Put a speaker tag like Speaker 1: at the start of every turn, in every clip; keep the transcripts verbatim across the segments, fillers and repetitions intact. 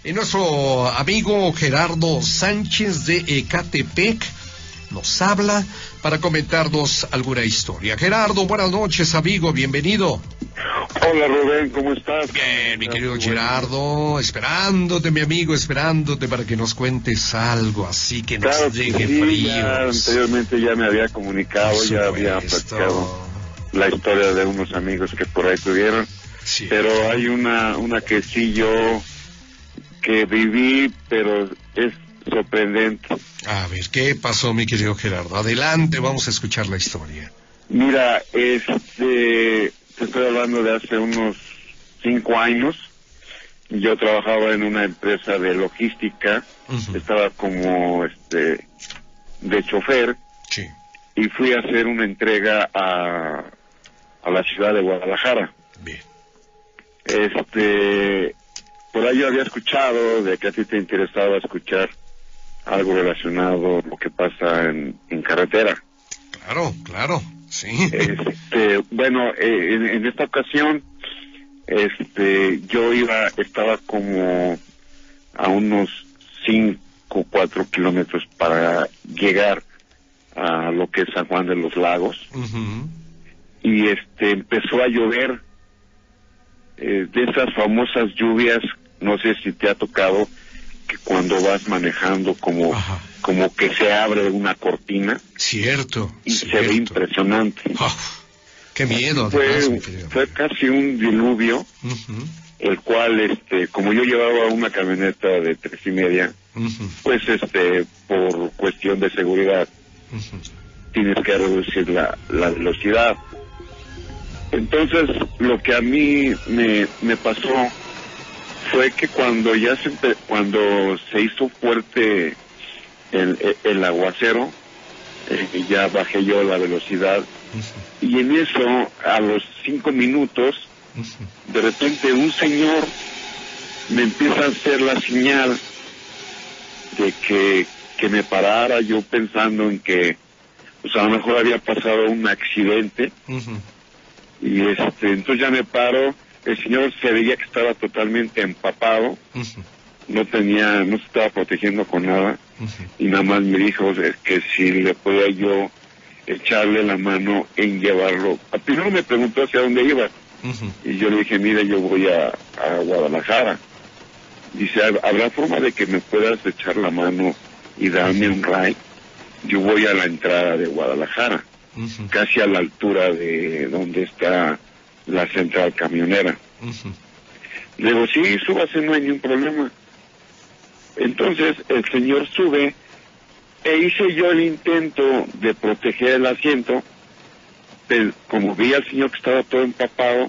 Speaker 1: Y nuestro amigo Gerardo Sánchez de Ecatepec nos habla para comentarnos alguna historia. Gerardo, buenas noches, amigo, bienvenido.
Speaker 2: Hola, Rubén, ¿cómo estás?
Speaker 1: Bien, mi querido Gerardo, esperándote, mi amigo, esperándote para que nos cuentes algo así que nos
Speaker 2: claro
Speaker 1: llegue
Speaker 2: que sí,
Speaker 1: fríos.
Speaker 2: ya anteriormente ya me había comunicado, ya había platicado la historia de unos amigos que por ahí tuvieron, sí, pero hay una, una que sí yo que viví, pero es sorprendente.
Speaker 1: A ver, ¿qué pasó, mi querido Gerardo? Adelante, vamos a escuchar la historia.
Speaker 2: Mira, este, te estoy hablando de hace unos cinco años. Yo trabajaba en una empresa de logística, uh-huh. estaba como este de chofer,
Speaker 1: sí.
Speaker 2: y fui a hacer una entrega a, a la ciudad de Guadalajara.
Speaker 1: Bien.
Speaker 2: Este, por ahí yo había escuchado de que a ti te interesaba escuchar algo relacionado a lo que pasa en, en carretera.
Speaker 1: Claro, claro, sí.
Speaker 2: Este, bueno, eh, en, en esta ocasión, este, yo iba, estaba como a unos cinco, cuatro kilómetros para llegar a lo que es San Juan de los Lagos,
Speaker 1: uh-huh.
Speaker 2: y este, empezó a llover, eh, de esas famosas lluvias, no sé si te ha tocado, que cuando vas manejando como, Ajá. como que se abre una cortina.
Speaker 1: Cierto.
Speaker 2: Y
Speaker 1: cierto.
Speaker 2: se ve impresionante.
Speaker 1: Oh, qué miedo.
Speaker 2: Fue,
Speaker 1: además,
Speaker 2: fue casi un diluvio, uh-huh. el cual, este, como yo llevaba una camioneta de tres y media, uh-huh. pues, este, por cuestión de seguridad, uh-huh. tienes que reducir la, la velocidad. Entonces, lo que a mí me, me pasó fue que cuando ya se cuando se hizo fuerte el, el, el aguacero, eh, ya bajé yo la velocidad, uh-huh. y en eso, a los cinco minutos, uh-huh. de repente un señor me empieza a hacer la señal de que, que me parara, yo pensando en que pues a lo mejor había pasado un accidente, uh-huh. y este entonces ya me paro. El señor se veía que estaba totalmente empapado, uh-huh. no tenía, no se estaba protegiendo con nada, uh-huh. y nada más me dijo que si le podía yo echarle la mano en llevarlo. Al primero me preguntó hacia dónde iba, uh-huh. y yo le dije, mire, yo voy a, a Guadalajara. Dice, ¿habrá forma de que me puedas echar la mano y darme uh-huh. un ride? Yo voy a la entrada de Guadalajara, uh-huh. casi a la altura de donde está la central camionera. Uh-huh. Le digo, sí, súbase, no hay ningún problema. Entonces el señor sube e hice yo el intento de proteger el asiento, pero como vi al señor que estaba todo empapado,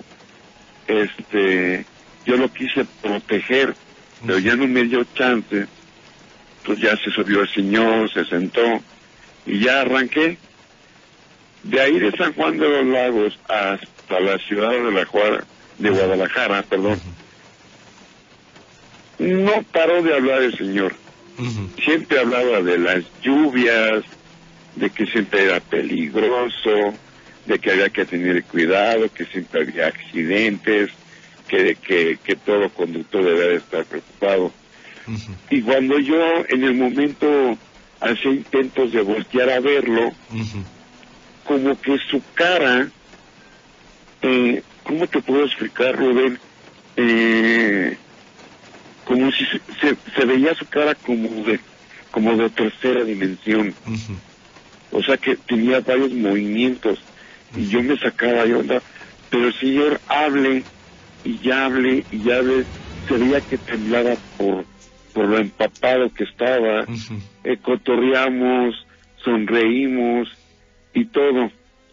Speaker 2: este, yo lo quise proteger, uh-huh. pero ya no me dio chance. Entonces ya se subió el señor, se sentó y ya arranqué. De ahí de San Juan de los Lagos hasta la ciudad de, la Juara, de Guadalajara, perdón, uh-huh. no paró de hablar el señor. Uh-huh. Siempre hablaba de las lluvias, de que siempre era peligroso, de que había que tener cuidado, que siempre había accidentes, que, que, que todo conductor debía estar preocupado. Uh-huh. Y cuando yo en el momento hacía intentos de voltear a verlo, uh-huh. como que su cara, eh, ¿cómo te puedo explicar, Rubén? Eh, como si se, se, se veía su cara como de como de tercera dimensión. Uh-huh. O sea que tenía varios movimientos, uh-huh. y yo me sacaba de onda, pero el señor hable y ya hable y ya hable, se veía que temblaba por, por lo empapado que estaba. Uh-huh. eh, cotorreamos, sonreímos y todo.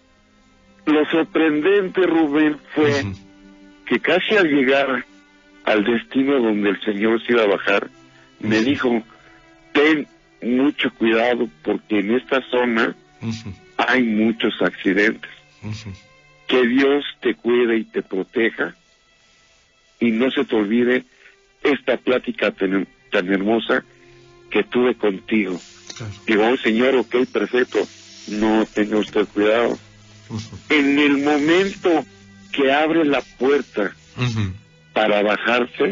Speaker 2: Lo sorprendente, Rubén, fue uh-huh. que casi al llegar al destino donde el señor se iba a bajar, uh-huh. me dijo, ten mucho cuidado porque en esta zona uh-huh. hay muchos accidentes. Uh-huh. Que Dios te cuide y te proteja y no se te olvide esta plática tan, tan hermosa que tuve contigo. Claro. Digo, oh, señor, ok, perfecto, no tenga usted cuidado. Uh-huh. En el momento que abre la puerta uh-huh. para bajarse,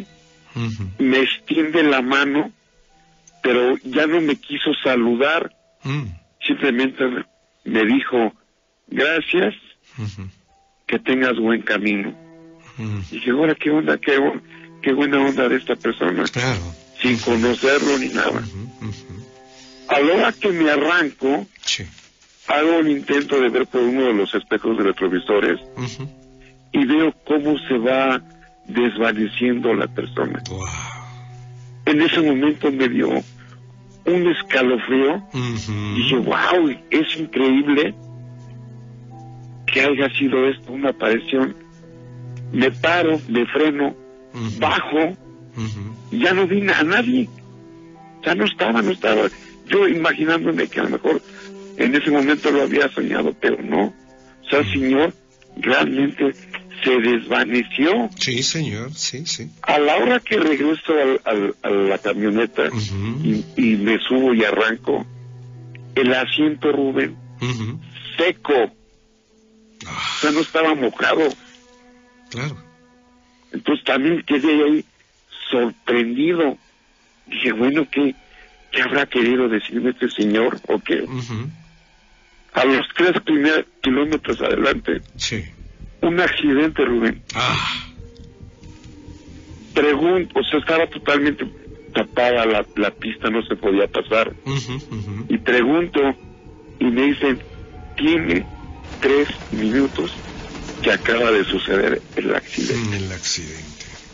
Speaker 2: uh-huh. me extiende la mano, pero ya no me quiso saludar, uh-huh. simplemente me dijo, gracias, uh-huh. que tengas buen camino. Uh-huh. Y dije, ahora, ¿qué onda? ¿Qué, qué buena onda de esta persona?
Speaker 1: Claro.
Speaker 2: Sin uh-huh. conocerlo ni nada. Uh-huh. Uh-huh. A la hora que me arranco, sí. hago un intento de ver por uno de los espejos de retrovisores, uh-huh. y veo cómo se va desvaneciendo la persona. Wow. En ese momento me dio un escalofrío. Uh-huh. Dije, wow, es increíble que haya sido esto una aparición. Me paro, me freno, uh-huh. bajo, uh-huh. ya no vi a nadie. Ya no estaba, no estaba. Yo imaginándome que a lo mejor en ese momento lo había soñado, pero no. O sea, uh-huh. Señor, realmente se desvaneció.
Speaker 1: Sí, señor, sí, sí.
Speaker 2: A la hora que regreso al, al, a la camioneta, uh-huh. y, y me subo y arranco, el asiento, Rubén, uh-huh. seco. Ah. O sea, no estaba mojado.
Speaker 1: Claro.
Speaker 2: Entonces también quedé ahí sorprendido. Dije, bueno, ¿qué, qué habrá querido decirme este señor? ¿O qué? Uh-huh. A los tres primeros kilómetros adelante,
Speaker 1: sí.
Speaker 2: un accidente, Rubén.
Speaker 1: Ah.
Speaker 2: Pregunto, o sea, estaba totalmente tapada la, la pista, no se podía pasar.
Speaker 1: Uh-huh, uh-huh.
Speaker 2: Y pregunto, y me dicen, tiene tres minutos que acaba de suceder el accidente.
Speaker 1: El accidente.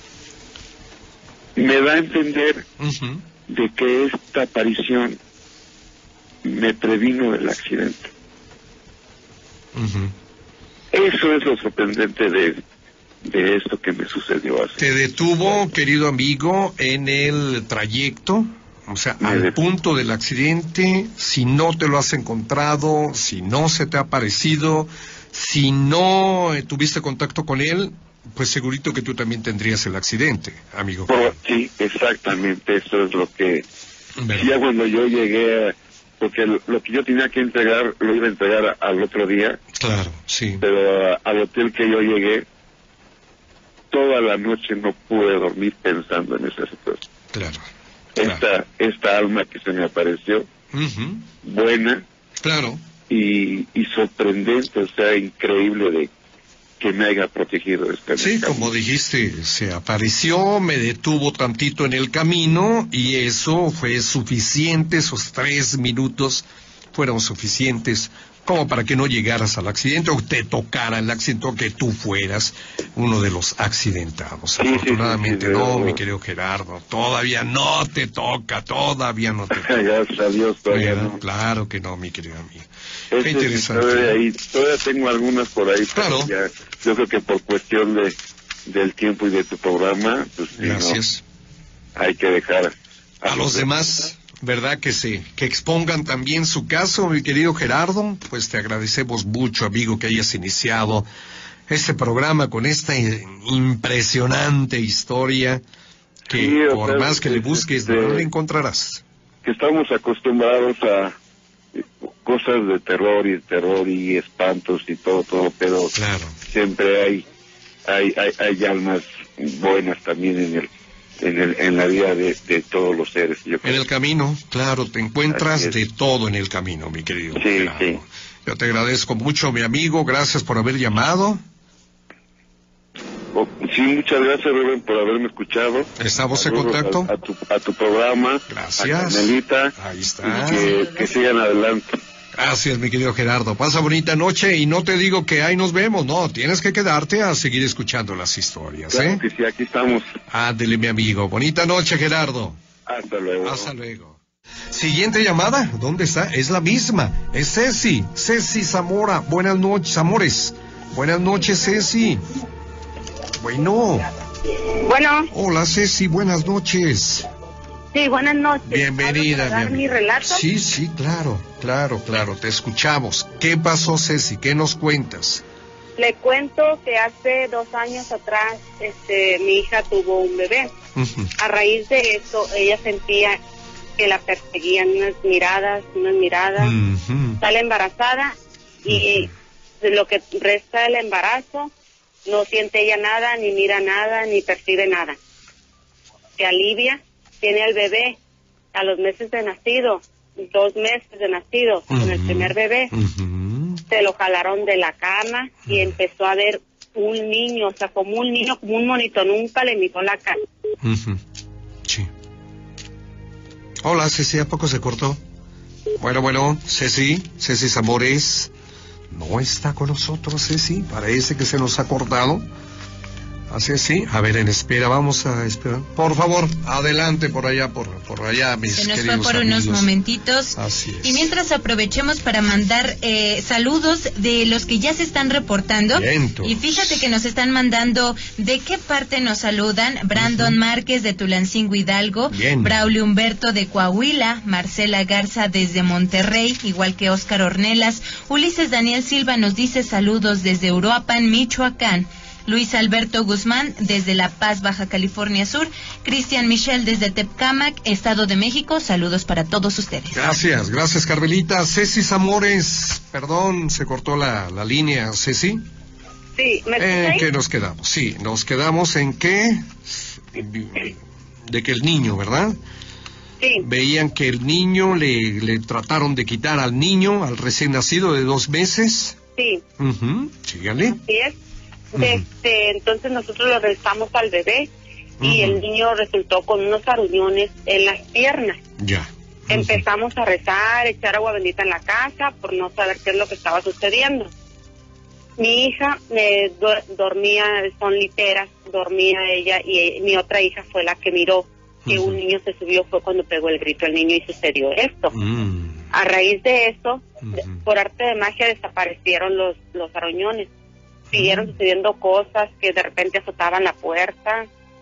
Speaker 2: Me da a entender
Speaker 1: uh-huh.
Speaker 2: de que esta aparición me previno del accidente.
Speaker 1: Uh-huh.
Speaker 2: Eso es lo sorprendente de, de esto que me sucedió hace.
Speaker 1: ¿Te detuvo, querido amigo, en el trayecto? O sea, me al detuvo. punto del accidente, si no te lo has encontrado, si no se te ha aparecido, si no eh, tuviste contacto con él, pues segurito que tú también tendrías el accidente, amigo.
Speaker 2: Pero, sí, exactamente, eso es lo que... ¿verdad? Ya cuando yo llegué, porque lo que yo tenía que entregar, lo iba a entregar al otro día.
Speaker 1: Claro, sí.
Speaker 2: Pero uh, al hotel que yo llegué, toda la noche no pude dormir pensando en esa situación.
Speaker 1: Claro.
Speaker 2: Esta,
Speaker 1: claro.
Speaker 2: esta alma que se me apareció,
Speaker 1: uh-huh.
Speaker 2: buena.
Speaker 1: Claro.
Speaker 2: Y, y sorprendente, o sea, increíble de que me haya protegido este
Speaker 1: sí,
Speaker 2: camino.
Speaker 1: Como dijiste, se apareció, me detuvo tantito en el camino y eso fue suficiente, esos tres minutos fueron suficientes como para que no llegaras al accidente o te tocara el accidente o que tú fueras uno de los accidentados.
Speaker 2: Sí,
Speaker 1: Afortunadamente
Speaker 2: sí, sí, sí,
Speaker 1: no,
Speaker 2: sí,
Speaker 1: mi querido Gerardo, todavía no te toca, todavía no te toca.
Speaker 2: Gracias a Dios, todavía
Speaker 1: Bueno,
Speaker 2: no.
Speaker 1: Claro que no, mi querido amigo.
Speaker 2: Ese
Speaker 1: Qué interesante.
Speaker 2: Todavía, ahí, todavía tengo algunas por ahí.
Speaker 1: Claro.
Speaker 2: Ya, yo creo que por cuestión de del tiempo y de tu programa, pues sí,
Speaker 1: gracias.
Speaker 2: No, hay que dejar
Speaker 1: a, a los demás. ¿Verdad que sí? Que expongan también su caso, mi querido Gerardo. Pues te agradecemos mucho, amigo, que hayas iniciado este programa con esta impresionante historia que
Speaker 2: sí,
Speaker 1: por
Speaker 2: sea,
Speaker 1: más que
Speaker 2: es,
Speaker 1: le busques,
Speaker 2: este,
Speaker 1: no la encontrarás.
Speaker 2: Que estamos acostumbrados a cosas de terror y terror y espantos y todo, todo, pero
Speaker 1: claro. siempre
Speaker 2: hay, hay, hay, hay almas buenas también en el En, el, en la vida de, de todos los seres. Yo creo.
Speaker 1: En el camino, claro, te encuentras de todo en el camino, mi querido.
Speaker 2: Sí,
Speaker 1: Gerardo.
Speaker 2: sí.
Speaker 1: Yo te agradezco mucho, mi amigo, gracias por haber llamado.
Speaker 2: Oh, sí, muchas gracias, Rubén, por haberme escuchado.
Speaker 1: Estamos en contacto.
Speaker 2: A, a, tu, a tu programa.
Speaker 1: Gracias.
Speaker 2: A Carmelita.
Speaker 1: Ahí está.
Speaker 2: Y que, que sigan adelante.
Speaker 1: Gracias, mi querido Gerardo. Pasa bonita noche y no te digo que ahí nos vemos, no, tienes que quedarte a seguir escuchando las historias,
Speaker 2: claro
Speaker 1: ¿eh?
Speaker 2: Que sí, aquí estamos.
Speaker 1: Ándele, mi amigo. Bonita noche, Gerardo.
Speaker 2: Hasta luego.
Speaker 1: Hasta luego. Siguiente llamada, ¿dónde está? Es la misma, es Ceci, Ceci Zamora. Buenas noches, amores. Buenas noches, Ceci. Bueno.
Speaker 3: Bueno.
Speaker 1: Hola, Ceci, buenas noches.
Speaker 3: Sí, buenas noches.
Speaker 1: Bienvenida.
Speaker 3: ¿Para dar mi relato?
Speaker 1: Sí, sí, claro, claro, claro, te escuchamos. ¿Qué pasó, Ceci? ¿Qué nos cuentas?
Speaker 3: Le cuento que hace dos años atrás, este, mi hija tuvo un bebé. Uh-huh. A raíz de eso, ella sentía que la perseguían unas miradas, unas miradas. Uh-huh. Sale embarazada y uh-huh. de lo que resta del embarazo, no siente ella nada, ni mira nada, ni percibe nada. se alivia, tiene al bebé a los meses de nacido, dos meses de nacido, uh-huh. con el primer bebé, uh-huh. se lo jalaron de la cama uh-huh. y empezó a ver un niño, o sea, como un niño, como un monito, nunca le miró la cara.
Speaker 1: Uh-huh. Sí. Hola, Ceci, ¿a poco se cortó? Bueno, bueno, Ceci, Ceci Zamores, no está con nosotros, Ceci, parece que se nos ha cortado. Así es, sí. A ver, en espera, vamos a esperar. Por favor, adelante por allá, por, por allá, mis queridos amigos. Se nos fue por
Speaker 4: amigos. unos momentitos.
Speaker 1: Así es.
Speaker 4: Y mientras aprovechemos para mandar eh, saludos de los que ya se están reportando.
Speaker 1: Vientos.
Speaker 4: Y fíjate que nos están mandando de qué parte nos saludan. Brandon uh-huh. Márquez de Tulancingo, Hidalgo.
Speaker 1: Bien.
Speaker 4: Braulio Humberto de Coahuila. Marcela Garza desde Monterrey, igual que Óscar Ornelas. Ulises Daniel Silva nos dice saludos desde Uruapan, Michoacán. Luis Alberto Guzmán, desde La Paz, Baja California Sur. Cristian Michel, desde Tepcámac, Estado de México. Saludos para todos ustedes.
Speaker 1: Gracias, gracias, Carmelita. Ceci Zamores, perdón, se cortó la, la línea. Ceci.
Speaker 3: Sí, ¿me
Speaker 1: ¿En eh, qué nos quedamos? Sí, nos quedamos en que... de que el niño, ¿verdad?
Speaker 3: Sí.
Speaker 1: Veían que el niño, le, le trataron de quitar al niño, al recién nacido de dos meses.
Speaker 3: Sí.
Speaker 1: Uh-huh. Síganle.
Speaker 3: Así es. Este, entonces nosotros lo rezamos al bebé y uh-huh. el niño resultó con unos aruñones en las piernas.
Speaker 1: Ya. Uh-huh.
Speaker 3: Empezamos a rezar, echar agua bendita en la casa por no saber qué es lo que estaba sucediendo. Mi hija eh, do- dormía, son literas, dormía ella y eh, mi otra hija fue la que miró que uh-huh. un niño se subió, fue cuando pegó el grito el niño y sucedió esto. Uh-huh. A raíz de eso, uh-huh. por arte de magia desaparecieron los, los aruñones. Siguieron sucediendo cosas que de repente azotaban la puerta.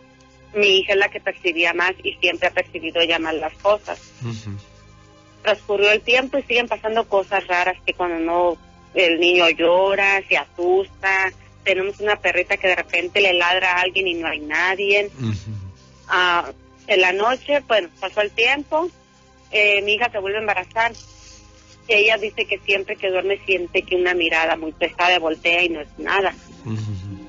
Speaker 3: Mi hija es la que percibía más y siempre ha percibido ella más las cosas. Uh-huh. Transcurrió el tiempo y siguen pasando cosas raras que cuando no, el niño llora, se asusta. Tenemos una perrita que de repente le ladra a alguien y no hay nadie. Uh-huh. Uh, en la noche, bueno, pasó el tiempo, eh, mi hija se vuelve a embarazar. Ella dice que siempre que duerme siente que una mirada muy pesada voltea y no es nada. Uh-huh.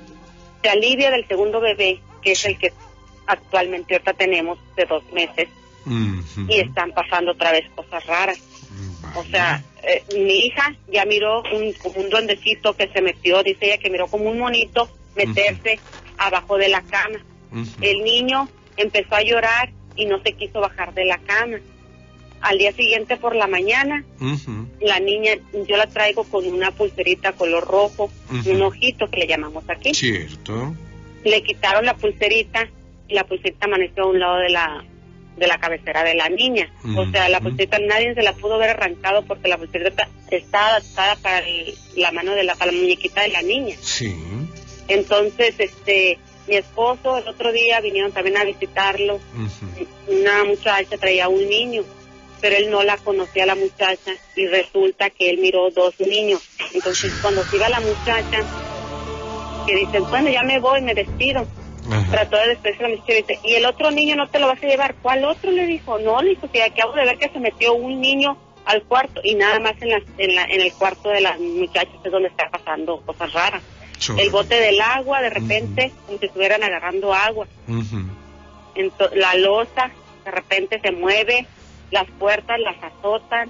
Speaker 3: Se alivia del segundo bebé, que es el que actualmente ahorita tenemos de dos meses, uh-huh. y están pasando otra vez cosas raras. Uh-huh. O sea, eh, mi hija ya miró un, como un duendecito que se metió, dice ella que miró como un monito meterse uh-huh. abajo de la cama. Uh-huh. El niño empezó a llorar y no se quiso bajar de la cama. Al día siguiente por la mañana, uh-huh. la niña, yo la traigo con una pulserita color rojo, uh-huh. un ojito que le llamamos aquí.
Speaker 1: Cierto.
Speaker 3: Le quitaron la pulserita y la pulserita amaneció a un lado de la de la cabecera de la niña. Uh-huh. O sea, la pulserita nadie se la pudo ver arrancado porque la pulserita está adaptada para el, la mano de la, para la muñequita de la niña.
Speaker 1: Sí.
Speaker 3: Entonces, este, mi esposo el otro día vinieron también a visitarlo. Uh-huh. Una muchacha traía un niño, pero él no la conocía a la muchacha y resulta que él miró dos niños. Entonces cuando se iba la muchacha, que dice, bueno, ya me voy, me despido. Ajá. Trató de despedirse a la muchacha y dice, ¿y el otro niño no te lo vas a llevar? ¿Cuál otro? Le dijo, no, le dijo, que acabo de ver que se metió un niño al cuarto y nada más en, la, en, la, en el cuarto de las muchachas es donde está pasando cosas raras. Sure. El bote del agua, de repente, uh-huh. como si estuvieran agarrando agua. Uh-huh. Ento- la loza, de repente se mueve, las puertas las azotan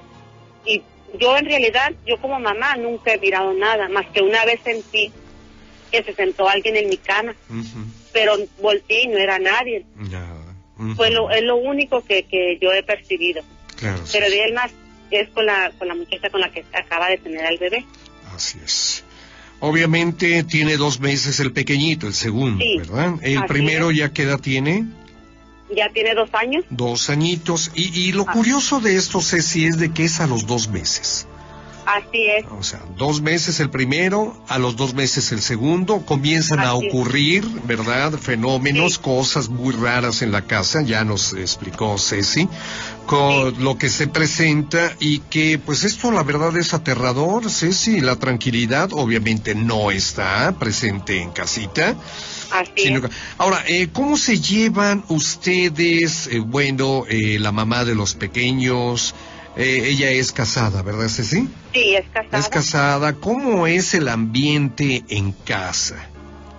Speaker 3: y yo en realidad, yo como mamá nunca he mirado nada, más que una vez sentí que se sentó alguien en mi cama, uh-huh. pero volteé y no era nadie. Uh-huh. Fue lo, es lo único que, que yo he percibido.
Speaker 1: Claro,
Speaker 3: pero
Speaker 1: sí.
Speaker 3: de él más es con la, con la muchacha con la que acaba de tener al bebé.
Speaker 1: Así es. Obviamente tiene dos meses el pequeñito, el segundo, sí, ¿verdad? El primero es. ¿Ya qué edad tiene?
Speaker 3: Ya tiene dos años.
Speaker 1: Dos añitos. Y, y lo ah. curioso de esto, Ceci, es de que es a los dos meses.
Speaker 3: Así es.
Speaker 1: O sea, dos meses el primero, a los dos meses el segundo, comienzan Así a ocurrir, es. ¿verdad? Fenómenos, sí. cosas muy raras en la casa, ya nos explicó Ceci, con sí. lo que se presenta y que, pues esto la verdad es aterrador, Ceci, la tranquilidad obviamente no está presente en casita.
Speaker 3: Así
Speaker 1: sino que, ahora, eh, ¿cómo se llevan ustedes, eh, bueno, eh, la mamá de los pequeños? Eh, ella es casada, ¿verdad, Ceci?
Speaker 3: Sí, es casada.
Speaker 1: Es casada. ¿Cómo es el ambiente en casa?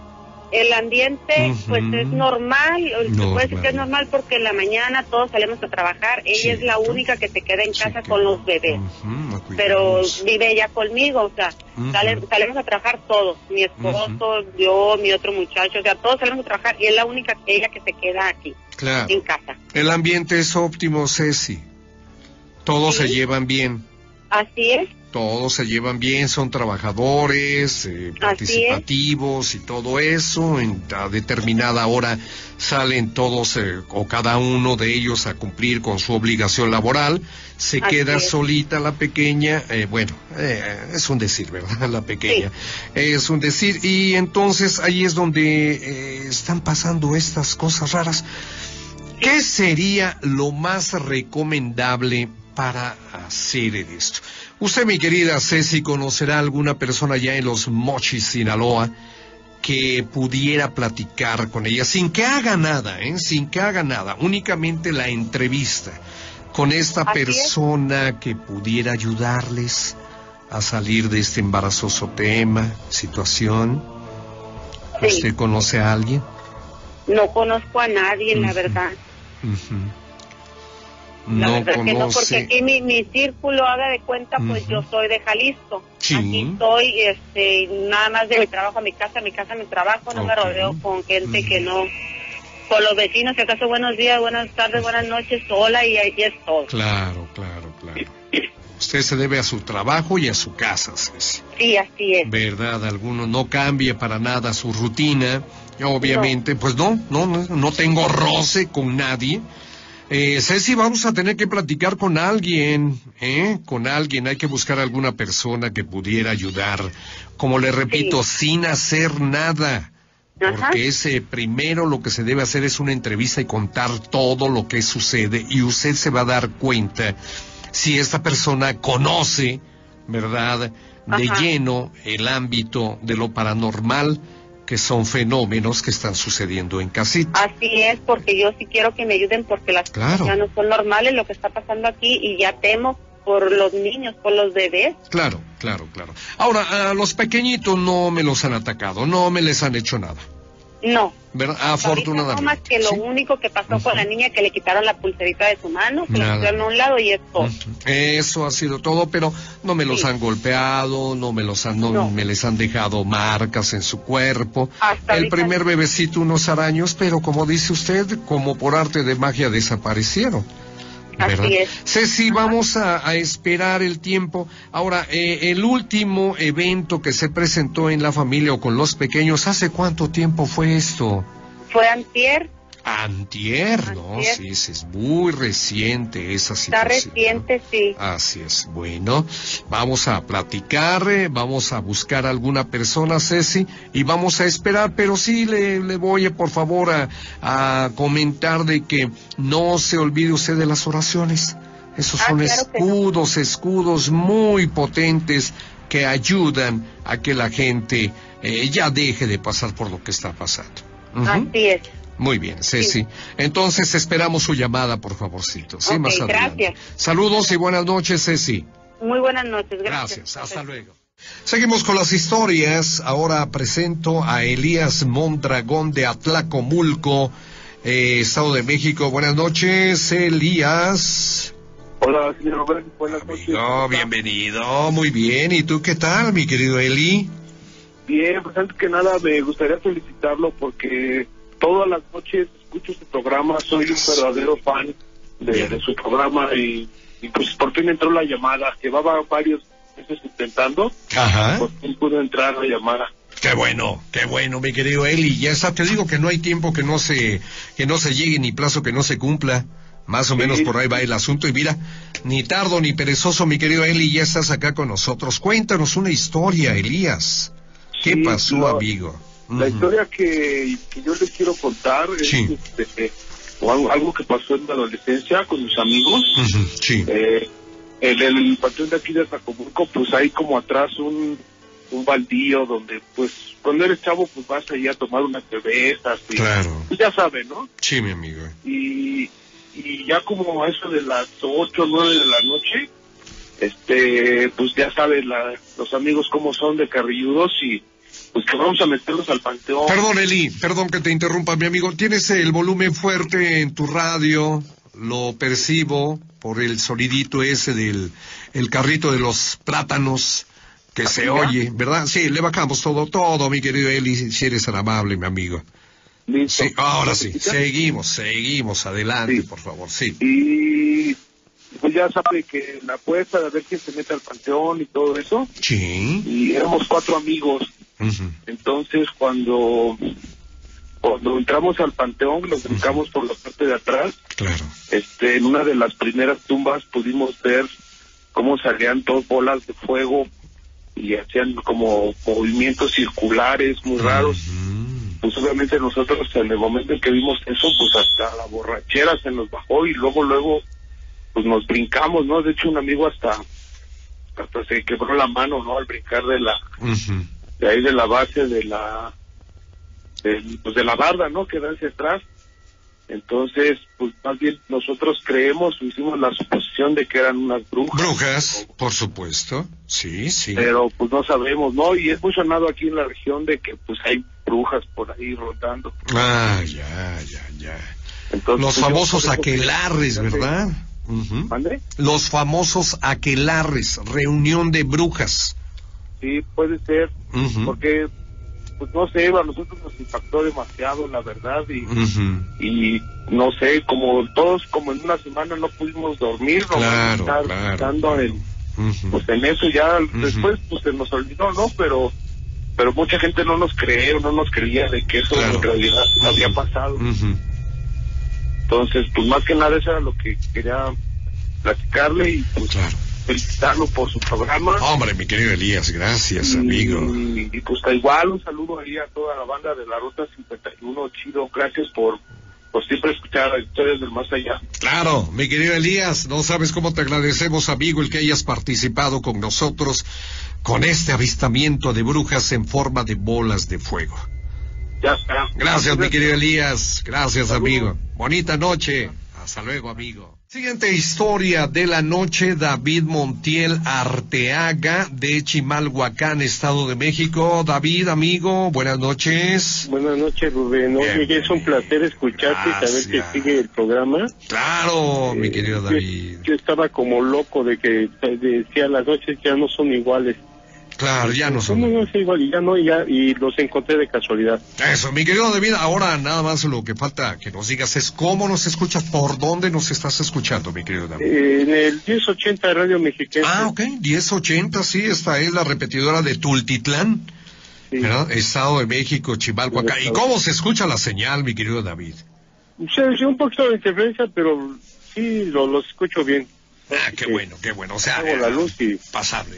Speaker 3: El ambiente, uh-huh. pues es normal,
Speaker 1: normal.
Speaker 3: Se puede decir que es normal porque en la mañana todos salimos a trabajar, ella sí, es la única que se queda en casa sí, con los bebés, uh-huh. pero vive ella conmigo, o sea, uh-huh. sale, salimos a trabajar todos, mi esposo, uh-huh. yo, mi otro muchacho, o sea, todos salimos a trabajar y es la única ella que se queda aquí,
Speaker 1: claro.
Speaker 3: en casa.
Speaker 1: El ambiente es óptimo, Ceci, todos ¿sí? se llevan bien.
Speaker 3: Así es.
Speaker 1: Todos se llevan bien, son trabajadores, eh, participativos y todo eso. En a determinada hora salen todos eh, o cada uno de ellos a cumplir con su obligación laboral. Se Así queda es. solita la pequeña, eh, bueno, eh, es un decir, ¿verdad? La pequeña. Sí. Es un decir, y entonces ahí es donde eh, están pasando estas cosas raras. ¿Qué sería lo más recomendable para hacer en esto? Usted, mi querida Ceci, ¿conocerá alguna persona ya en Los Mochis, Sinaloa, que pudiera platicar con ella sin que haga nada, ¿eh? Sin que haga nada, únicamente la entrevista con esta Así persona es. que pudiera ayudarles a salir de este embarazoso tema, situación? Sí. ¿Usted conoce a alguien?
Speaker 3: No conozco a nadie, uh-huh. la verdad.
Speaker 1: Uh-huh.
Speaker 3: La
Speaker 1: no
Speaker 3: verdad
Speaker 1: conoce.
Speaker 3: que no, porque aquí mi, mi círculo, haga de cuenta, pues uh-huh. yo soy de Jalisco.
Speaker 1: Sí.
Speaker 3: Aquí estoy, este, nada más de mi trabajo a mi casa, mi casa a mi trabajo, no okay. me rodeo con gente uh-huh. que no, con los vecinos, si acaso buenos días, buenas tardes, buenas noches, sola y ahí es todo.
Speaker 1: Claro, claro, claro. Usted se debe a su trabajo y a su casa, Ceci.
Speaker 3: Sí, así es.
Speaker 1: ¿Verdad? Alguno no cambia para nada su rutina. Obviamente, no. pues no, no, no, no tengo roce con nadie. Eh, Ceci, vamos a tener que platicar con alguien, ¿eh? Con alguien, hay que buscar alguna persona que pudiera ayudar. Como le repito, sí. sin hacer nada. Ajá. Porque ese primero lo que se debe hacer es una entrevista y contar todo lo que sucede y usted se va a dar cuenta si esta persona conoce, ¿verdad?, de Ajá. lleno el ámbito de lo paranormal, que son fenómenos que están sucediendo en casita.
Speaker 3: Así es, porque yo sí quiero que me ayuden porque las
Speaker 1: claro.
Speaker 3: cosas ya no son normales lo que está pasando aquí y ya temo por los niños, por los bebés.
Speaker 1: Claro, claro, claro. Ahora, a los pequeñitos no me los han atacado, no me les han hecho nada.
Speaker 3: No.
Speaker 1: ¿Verdad? Afortunadamente.
Speaker 3: No más que lo ¿Sí? único que pasó uh-huh. con la niña, que le quitaron la pulserita de su mano, que la pusieron a un lado y es todo. Uh-huh.
Speaker 1: Eso ha sido todo, pero no me los sí. han golpeado, no me los han, no, no. me les han dejado marcas en su cuerpo. Hasta El primer no. bebecito unos araños, pero como dice usted, como por arte de magia desaparecieron. ¿Verdad?
Speaker 3: Así es.
Speaker 1: Ceci, vamos a, a esperar el tiempo. Ahora, eh, el último evento que se presentó en la familia o con los pequeños, ¿hace cuánto tiempo fue esto?
Speaker 3: Fue antier.
Speaker 1: Antier, ¿no? Antier. Sí, sí, es muy reciente esa situación.
Speaker 3: Está reciente, ¿no? Sí.
Speaker 1: Así es. Bueno, vamos a platicar, eh, vamos a buscar a alguna persona, Ceci, y vamos a esperar, pero sí le, le voy, por favor, a, a comentar de que no se olvide usted de las oraciones. Esos ah, son claro escudos, no. escudos muy potentes que ayudan a que la gente eh, ya deje de pasar por lo que está pasando. Uh-huh.
Speaker 3: Así es.
Speaker 1: Muy bien, Ceci. Sí. Entonces esperamos su llamada, por favorcito. Sí,
Speaker 3: okay,
Speaker 1: más adelante.
Speaker 3: Gracias.
Speaker 1: Saludos y buenas noches, Ceci.
Speaker 3: Muy buenas noches, gracias.
Speaker 1: Gracias, hasta luego. Seguimos con las historias. Ahora presento a Elías Mondragón de Atlacomulco, eh, Estado de México. Buenas noches, Elías.
Speaker 5: Hola, señor Robert. Buenas noches.
Speaker 1: Amigo, bienvenido. Muy bien. ¿Y tú qué tal, mi querido Eli?
Speaker 5: Bien, pues antes que nada me gustaría felicitarlo porque todas las noches escucho su programa, soy un verdadero fan de, de su programa y, y pues por fin entró la llamada, llevaba varios meses intentando,
Speaker 1: Ajá.
Speaker 5: por fin pudo entrar la llamada.
Speaker 1: Qué bueno, qué bueno, mi querido Eli, ya está, te digo que no hay tiempo que no se, que no se llegue ni plazo que no se cumpla, más o sí. menos por ahí va el asunto y mira, ni tardo ni perezoso, mi querido Eli, ya estás acá con nosotros, cuéntanos una historia, Elías, ¿qué sí, pasó, lo... amigo?
Speaker 5: La uh-huh. historia que, que yo les quiero contar es
Speaker 1: sí.
Speaker 5: este, o algo, algo que pasó en la adolescencia con mis amigos.
Speaker 1: Uh-huh. Sí.
Speaker 5: Eh, en el panteón de aquí de Atlacomulco, pues hay como atrás un, un baldío donde, pues, cuando eres chavo, pues vas allá a tomar unas cervezas. Y,
Speaker 1: claro.
Speaker 5: Pues ya sabes, ¿no?
Speaker 1: Sí, mi amigo.
Speaker 5: Y, y ya como a eso de las ocho o nueve de la noche, este, pues ya sabes, la, los amigos cómo son de carrilludos y pues que vamos a meterlos al panteón.
Speaker 1: Perdón, Eli, perdón que te interrumpa, mi amigo. ¿Tienes el volumen fuerte en tu radio? Lo percibo por el sonidito ese del el carrito de los plátanos que se oye, ¿verdad? Sí, le bajamos todo, todo, mi querido Eli, si eres tan amable, mi amigo.
Speaker 5: Listo.
Speaker 1: Sí, ahora sí, seguimos, seguimos, adelante, sí. Por favor, sí.
Speaker 5: Y pues ya sabe que la apuesta de ver quién se mete al panteón y todo eso.
Speaker 1: Sí.
Speaker 5: Y éramos cuatro amigos. Uh-huh. Entonces, cuando cuando entramos al panteón, nos brincamos uh-huh. por la parte de atrás.
Speaker 1: Claro.
Speaker 5: Este, en una de las primeras tumbas pudimos ver cómo salían dos bolas de fuego y hacían como movimientos circulares muy raros. Uh-huh. Pues obviamente nosotros en el momento en que vimos eso, pues hasta la borrachera se nos bajó y luego, luego, pues nos brincamos, ¿no? De hecho, un amigo hasta hasta se quebró la mano, ¿no? Al brincar de la... Uh-huh. de ahí de la base de la de, pues de la barda, ¿no? Que da hacia atrás. Entonces, pues más bien nosotros creemos, hicimos la suposición de que eran unas brujas.
Speaker 1: Brujas, por supuesto, sí, sí.
Speaker 5: Pero pues no sabemos, ¿no? Y es muy sonado aquí en la región de que pues hay brujas por ahí rotando.
Speaker 1: Ah, ya, ya, ya. Entonces, los pues, famosos aquelarres, ¿verdad? Uh-huh.
Speaker 5: ¿Mande?
Speaker 1: Los famosos aquelarres, reunión de brujas.
Speaker 5: Sí, puede ser,
Speaker 1: uh-huh.
Speaker 5: porque, pues no sé, a nosotros nos impactó demasiado, la verdad, y, uh-huh. y no sé, como todos, como en una semana no pudimos dormir, no
Speaker 1: claro,
Speaker 5: estar
Speaker 1: claro,
Speaker 5: pensando
Speaker 1: claro.
Speaker 5: en,
Speaker 1: uh-huh.
Speaker 5: pues en eso ya, uh-huh. después pues se nos olvidó, ¿no? Pero, pero mucha gente no nos cree o no nos creía de que eso claro. en realidad uh-huh. había pasado.
Speaker 1: Uh-huh.
Speaker 5: Entonces, pues más que nada eso era lo que quería platicarle y pues...
Speaker 1: Claro.
Speaker 5: felicitarlo por su programa.
Speaker 1: Hombre, mi querido Elías, gracias,
Speaker 5: y,
Speaker 1: amigo.
Speaker 5: Y, y pues igual un saludo ahí a toda la banda de la Ruta cincuenta y uno, chido, gracias por, por siempre escuchar historias del más allá.
Speaker 1: Claro, mi querido Elías, no sabes cómo te agradecemos, amigo, el que hayas participado con nosotros con este avistamiento de brujas en forma de bolas de fuego.
Speaker 5: Ya está.
Speaker 1: Gracias, mi querido Elías, gracias, amigo. Bonita noche, hasta luego, amigo. Siguiente historia de la noche, David Montiel Arteaga, de Chimalhuacán, Estado de México. David, amigo, buenas noches.
Speaker 6: Buenas noches, Rubén. Oye, es un placer escucharte
Speaker 1: Gracias.
Speaker 6: y saber que sigue el programa.
Speaker 1: Claro, eh, mi querido David.
Speaker 6: Yo, yo estaba como loco de que decía las noches ya no son iguales.
Speaker 1: Claro, ya no son.
Speaker 6: No, no, es igual, y ya no, y, ya, y los encontré de casualidad.
Speaker 1: Eso, mi querido David, ahora nada más lo que falta que nos digas es cómo nos escuchas, por dónde nos estás escuchando, mi querido David.
Speaker 6: Eh, en el diez ochenta de Radio Mexicana.
Speaker 1: Ah, ok, diez ochenta, sí, esta es la repetidora de Tultitlán, sí. ¿verdad? Estado de México, Chimalhuacán. ¿Y cómo se escucha la señal, mi querido David?
Speaker 6: Sí, sí, un poquito de interferencia, pero sí, lo, lo escucho bien.
Speaker 1: Ah, qué bueno, qué bueno, o sea,
Speaker 6: hago la luz y...
Speaker 1: pasable.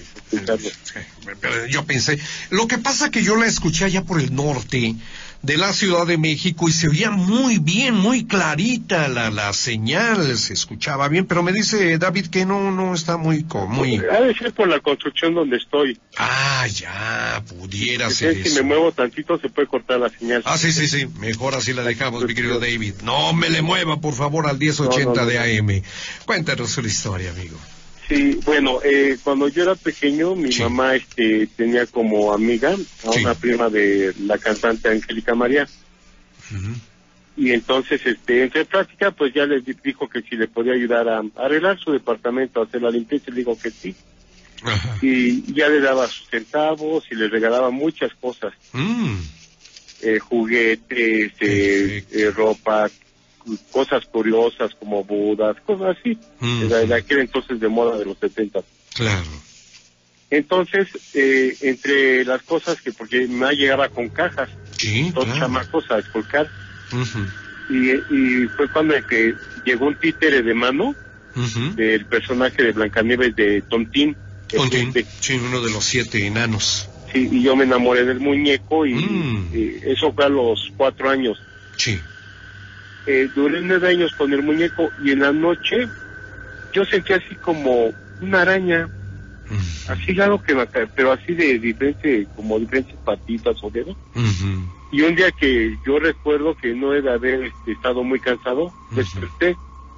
Speaker 1: Pero yo pensé, lo que pasa que yo la escuché allá por el norte de la Ciudad de México y se oía muy bien, muy clarita la, la señal, se escuchaba bien, pero me dice David que no, no está muy, muy...
Speaker 6: Ha de ser por la construcción donde estoy.
Speaker 1: Ah, ya, pudiera ser
Speaker 6: Si
Speaker 1: eso.
Speaker 6: me muevo tantito se puede cortar la señal.
Speaker 1: Ah, sí, sí, sí, mejor así la dejamos, mi querido David. No me le mueva, por favor, al diez ochenta no, no, no. de A M. Cuéntanos una historia, amigo.
Speaker 6: Sí, bueno, eh, cuando yo era pequeño, mi sí. mamá este, tenía como amiga a sí. una prima de la cantante Angélica María. Uh-huh. Y entonces, este, entre práctica, pues ya les dijo que si le podía ayudar a, a arreglar su departamento, a hacer la limpieza, y le digo que sí. Uh-huh. Y ya le daba sus centavos y le regalaba muchas cosas. Mm. Eh, juguetes, eh, eh, ropa, cosas curiosas como bodas, cosas así, mm. de, de aquel entonces de moda de los setenta.
Speaker 1: Claro.
Speaker 6: Entonces, eh, entre las cosas que, porque me llegaba con cajas,
Speaker 1: sí,
Speaker 6: dos
Speaker 1: claro.
Speaker 6: chamacos a escolcar,
Speaker 1: uh-huh.
Speaker 6: y, y fue cuando que llegó un títere de mano uh-huh. del personaje de Blancanieves de Tontín.
Speaker 1: Tontín, de, sí, uno de los siete enanos.
Speaker 6: Sí, y yo me enamoré del muñeco y,
Speaker 1: mm.
Speaker 6: y eso fue a los cuatro años.
Speaker 1: Sí.
Speaker 6: Eh, duré nueve años con el muñeco y en la noche yo sentí así como una araña, uh-huh. así algo que me, pero así de diferente, como diferentes patitas o dedos. Uh-huh. Y un día que yo recuerdo que no he de haber este, estado muy cansado, uh-huh. desperté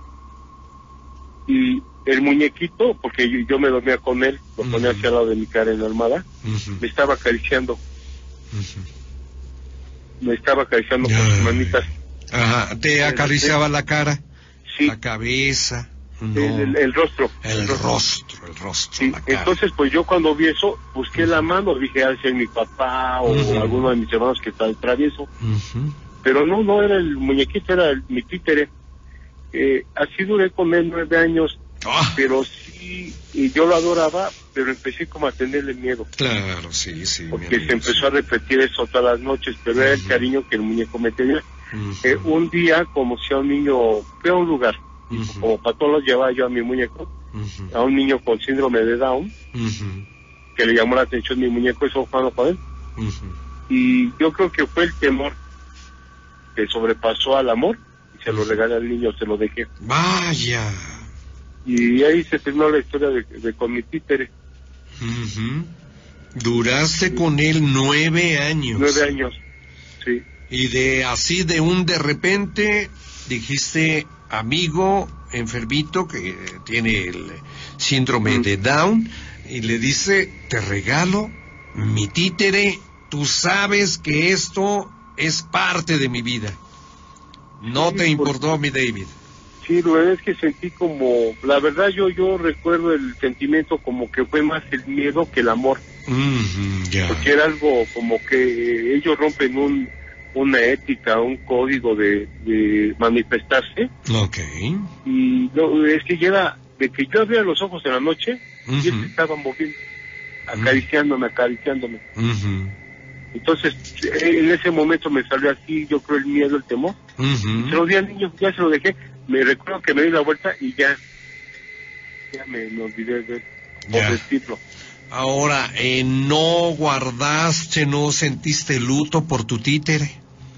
Speaker 6: y el muñequito, porque yo, yo me dormía con él, lo ponía uh-huh. hacia el lado de mi cara en la almohada, uh-huh. me estaba acariciando. Uh-huh. Me estaba acariciando con sus manitas.
Speaker 1: Ajá, ¿te acariciaba
Speaker 6: sí.
Speaker 1: la cara?
Speaker 6: Sí.
Speaker 1: La cabeza. No.
Speaker 6: El, el, el rostro.
Speaker 1: El, el rostro, el rostro,
Speaker 6: sí.
Speaker 1: la cara.
Speaker 6: Entonces, pues yo cuando vi eso, busqué uh-huh. la mano, dije, ah, si es mi papá o uh-huh. alguno de mis hermanos que está travieso. Uh-huh. Pero no, no era el muñequito, era el, mi títere. Eh, así duré con él nueve años, oh. pero sí, y yo lo adoraba, pero empecé como a tenerle miedo.
Speaker 1: Claro, sí, sí.
Speaker 6: Porque se empezó sí. a repetir eso todas las noches, pero uh-huh. era el cariño que el muñeco me tenía. Uh-huh. Eh, un día, como si a un niño, fue a un lugar, uh-huh. como para todos los llevaba yo a mi muñeco, uh-huh. a un niño con síndrome de Down, uh-huh. que le llamó la atención mi muñeco, eso jugando con él. Uh-huh. Y yo creo que fue el temor que sobrepasó al amor. Se lo regalé al niño, se lo dejé.
Speaker 1: Vaya.
Speaker 6: Y ahí se terminó la historia de, de con mi títere.
Speaker 1: Uh-huh. Duraste sí. con él nueve años.
Speaker 6: Nueve años, sí.
Speaker 1: Y de así de un de repente dijiste, amigo enfermito que tiene el síndrome uh-huh. de Down, y le dice, te regalo mi títere, tú sabes que esto es parte de mi vida. No sí, te importó,
Speaker 6: porque,
Speaker 1: mi David.
Speaker 6: Sí, lo es que sentí como, la verdad yo yo recuerdo el sentimiento como que fue más el miedo que el amor.
Speaker 1: Mm-hmm, yeah.
Speaker 6: Porque era algo como que ellos rompen un una ética, un código de, de manifestarse.
Speaker 1: Okay.
Speaker 6: Y no, es que llega de que yo abría los ojos en la noche uh-huh. y ellos estaban moviendo, acariciándome, acariciándome. Uh-huh. Entonces, en ese momento me salió así, yo creo, el miedo, el temor. Uh-huh. Se lo di al niño, ya se lo dejé. Me recuerdo que me di la vuelta y ya, ya me, me olvidé de por decirlo.
Speaker 1: Ahora, eh, ¿no guardaste, no sentiste luto por tu títere?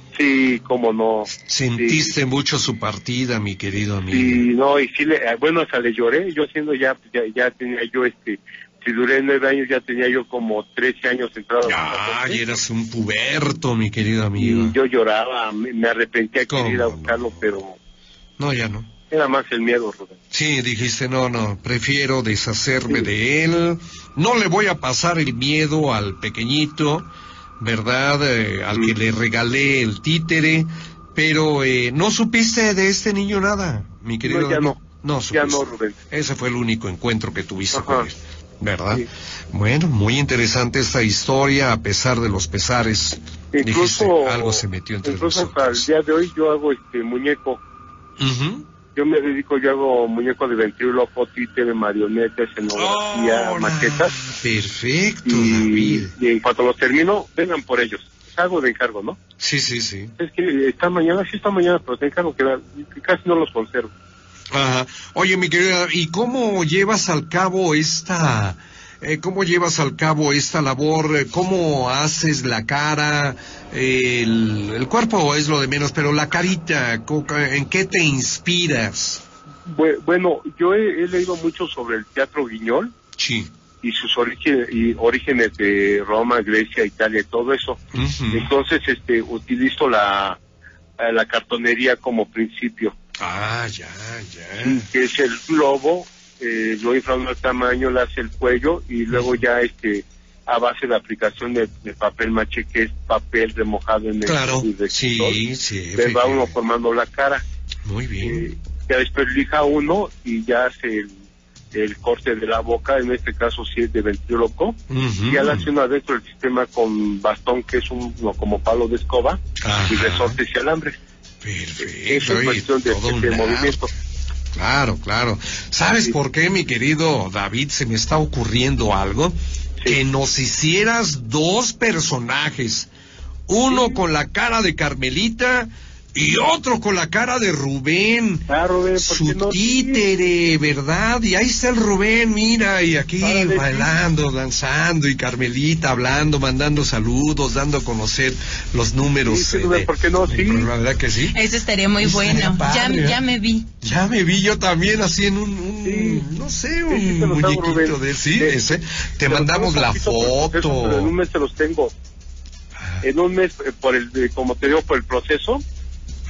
Speaker 6: Sí, cómo no.
Speaker 1: ¿Sentiste sí. mucho su partida, mi querido amigo?
Speaker 6: Sí, no, y sí, le, bueno, hasta le lloré. Yo siendo ya, ya, ya tenía yo este... Si duré nueve años, ya tenía yo como trece años entrado.
Speaker 1: Ay, eras un puberto, mi querido amigo.
Speaker 6: Y yo lloraba, me, me arrepentía de ir a buscarlo, no? pero...
Speaker 1: No, ya no.
Speaker 6: Era más el miedo, Rubén.
Speaker 1: Sí, dijiste, no, no, prefiero deshacerme sí. de él. No le voy a pasar el miedo al pequeñito, ¿verdad? Eh, al sí. que le regalé el títere, pero eh, no supiste de este niño nada, mi querido
Speaker 6: no, ya
Speaker 1: amigo.
Speaker 6: No,
Speaker 1: no
Speaker 6: ya no, Rubén.
Speaker 1: Ese fue el único encuentro que tuviste
Speaker 6: Ajá.
Speaker 1: con él. ¿Verdad? Sí. Bueno, muy interesante esta historia, a pesar de los pesares.
Speaker 6: Incluso,
Speaker 1: dijiste, algo se metió entre
Speaker 6: incluso
Speaker 1: nosotros.
Speaker 6: Hasta el día de hoy yo hago este muñeco. Uh-huh. Yo me dedico, yo hago muñeco de ventríloco, títere, marionetas, escenografía, oh, maquetas.
Speaker 1: Perfecto,
Speaker 6: y,
Speaker 1: David.
Speaker 6: Y en cuanto los termino, vengan por ellos. Hago de encargo, ¿no?
Speaker 1: Sí, sí, sí.
Speaker 6: Es que esta mañana, sí esta mañana, pero te encargo que, que casi no los conservo.
Speaker 1: Ajá. Oye, mi querida, ¿y cómo llevas al cabo esta, eh, cómo llevas al cabo esta labor? ¿Cómo haces la cara? Eh, el, el cuerpo es lo de menos, pero la carita, ¿en qué te inspiras?
Speaker 6: Bueno, yo he, he leído mucho sobre el teatro Guiñol.
Speaker 1: Sí.
Speaker 6: Y sus orígenes, y orígenes de Roma, Grecia, Italia, y todo eso. Uh-huh. Entonces, este, utilizo la, la cartonería como principio.
Speaker 1: Ah, ya, ya.
Speaker 6: Sí, que es el globo, eh, lo inflan al tamaño, le hace el cuello y luego ya este a base de aplicación de, de papel maché, que es papel remojado en el
Speaker 1: claro, sí, sí.
Speaker 6: Le va uno formando la cara.
Speaker 1: Muy bien.
Speaker 6: Eh, ya después lija uno y ya hace el, el corte de la boca, en este caso sí es de ventríloco, uh-huh. y ya le hace uno adentro del sistema con bastón, que es un no, como palo de escoba, ajá. y resortes y alambres.
Speaker 1: Perfecto.
Speaker 6: Eso es cuestión de, de, de movimiento.
Speaker 1: Claro, claro. ¿Sabes sí. por qué, mi querido David? Se me está ocurriendo algo. Sí. Que nos hicieras dos personajes. Uno sí. con la cara de Carmelita y otro con la cara de Rubén.
Speaker 6: Ah, Rubén,
Speaker 1: su
Speaker 6: no?
Speaker 1: títere, ¿verdad? Y ahí está el Rubén, mira, y aquí Párale, bailando, sí. danzando, y Carmelita hablando, mandando saludos, dando a conocer los números.
Speaker 6: Sí, sí, de, ¿por qué no? Sí.
Speaker 1: La verdad que sí.
Speaker 4: Eso estaría muy Eso bueno. Estaría padre, ya, ya me vi.
Speaker 1: Ya me vi yo también así en un, un sí. no sé, un sí, muñequito de sí, sí. ese. Te, te mandamos la foto.
Speaker 6: Proceso, pero en un mes te los tengo. Ah. En un mes, por el, como te digo, por el proceso.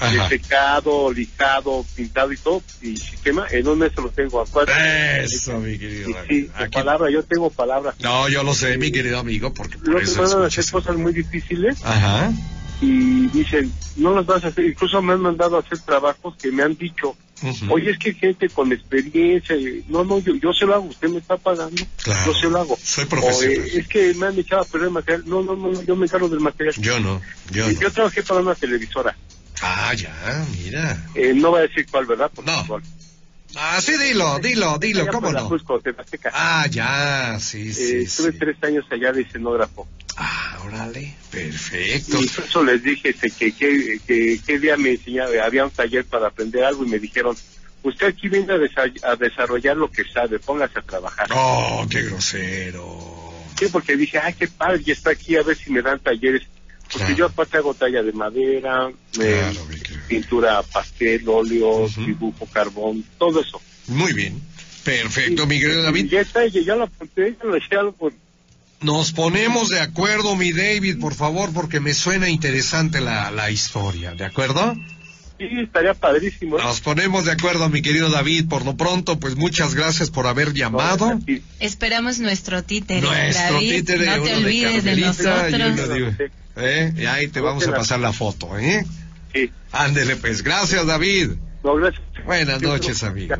Speaker 6: de secado, lijado, pintado y todo, y sistema, en un mes lo tengo a cuatro.
Speaker 1: Eso, mi querido.
Speaker 6: Y, sí, de Aquí... palabra, yo tengo palabras.
Speaker 1: No, yo lo sé, mi querido amigo, porque por
Speaker 6: Los
Speaker 1: eso
Speaker 6: me mandan a hacer cosas muy difíciles.
Speaker 1: Ajá.
Speaker 6: Y dicen, no las vas a hacer, incluso me han mandado a hacer trabajos que me han dicho, uh-huh. oye, es que hay gente con experiencia, y, no, no, yo, yo se lo hago, usted me está pagando,
Speaker 1: claro,
Speaker 6: yo se lo hago.
Speaker 1: Soy profesional.
Speaker 6: O, eh, es que me han echado a perder el material, no, no, no, yo me encargo del material.
Speaker 1: Yo no, yo
Speaker 6: y,
Speaker 1: no.
Speaker 6: Yo trabajé para una televisora.
Speaker 1: Ah, ya, mira.
Speaker 6: Eh, no voy a decir cuál, ¿verdad? Por
Speaker 1: no.
Speaker 6: Favor.
Speaker 1: Ah, sí, dilo, dilo, dilo,
Speaker 6: allá
Speaker 1: ¿cómo no?
Speaker 6: Jusco,
Speaker 1: ah, ya, sí, sí,
Speaker 6: eh, Estuve
Speaker 1: sí.
Speaker 6: tres años allá de escenógrafo.
Speaker 1: Ah, órale, perfecto.
Speaker 6: Y eso les dije que que, que, que, que día me enseñaba, había un taller para aprender algo y me dijeron, usted aquí viene a, desa- a desarrollar lo que sabe, póngase a trabajar.
Speaker 1: Oh, qué grosero.
Speaker 6: Sí, porque dije, ay, qué padre, ya está aquí, a ver si me dan talleres. Porque claro. Yo aparte hago talla de madera,
Speaker 1: claro,
Speaker 6: me, pintura pastel, óleos, uh-huh. dibujo, carbón, todo eso.
Speaker 1: Muy bien, perfecto, mi querido David.
Speaker 6: Ya está, ya lo apunté, ya lo dejé algo.
Speaker 1: Nos ponemos de acuerdo, mi David, por favor, porque me suena interesante la, la historia, ¿de acuerdo?
Speaker 6: Sí, estaría padrísimo. ¿eh?
Speaker 1: Nos ponemos de acuerdo, mi querido David. Por lo pronto, pues muchas gracias por haber llamado.
Speaker 4: No, Esperamos nuestro títere,
Speaker 1: nuestro
Speaker 4: David.
Speaker 1: Títere,
Speaker 4: no te olvides de, de nosotros.
Speaker 1: ¿Eh? Y ahí te vamos a pasar la foto, ¿eh?
Speaker 6: Sí.
Speaker 1: Ándele, pues. Gracias, David.
Speaker 6: No, gracias.
Speaker 1: Buenas noches, amigo.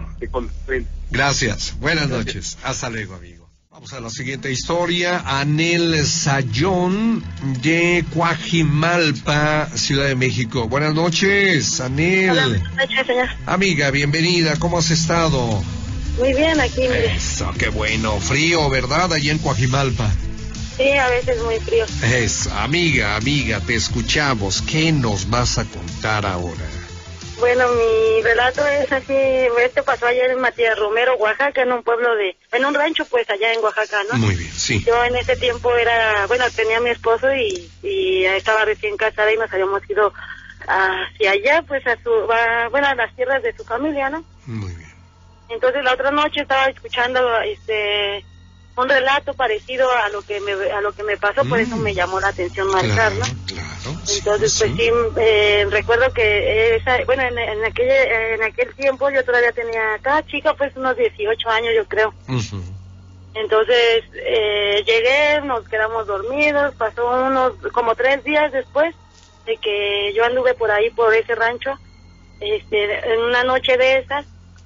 Speaker 1: Gracias. Buenas noches. Hasta luego, amigo. Vamos a la siguiente historia. Anel Sayón de Coajimalpa, Ciudad de México. Buenas noches, Anel.
Speaker 7: Hola, buenas noches, señor.
Speaker 1: Amiga, bienvenida. ¿Cómo has estado?
Speaker 7: Muy bien, aquí. Mire.
Speaker 1: Eso, qué bueno. Frío, ¿verdad? Allí en Coajimalpa.
Speaker 7: Sí, a veces muy frío.
Speaker 1: Eso, amiga, amiga, te escuchamos. ¿Qué nos vas a contar ahora?
Speaker 7: Bueno, mi relato es así, este pasó ayer en Matías Romero, Oaxaca, en un pueblo de, en un rancho pues allá en Oaxaca, ¿no?
Speaker 1: Muy bien, sí.
Speaker 7: Yo en ese tiempo era, bueno, tenía a mi esposo y, y estaba recién casada y nos habíamos ido hacia allá, pues a su, a, bueno, a las tierras de su familia, ¿no?
Speaker 1: Muy bien.
Speaker 7: Entonces la otra noche estaba escuchando, este... un relato parecido a lo que me a lo que me pasó, mm. por eso me llamó la atención marcar, ¿no?
Speaker 1: Claro,
Speaker 7: entonces
Speaker 1: sí,
Speaker 7: pues sí, eh, recuerdo que esa, bueno, en, en aquel en aquel tiempo yo todavía tenía, cada chica pues unos dieciocho años yo creo.
Speaker 1: Uh-huh.
Speaker 7: Entonces eh, llegué, nos quedamos dormidos, pasó unos como tres días después de que yo anduve por ahí por ese rancho, este, en una noche de esas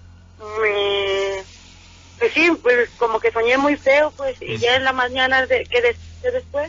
Speaker 7: me Pues sí, pues como que soñé muy feo, pues, y ya en la mañana de, que, de, que después,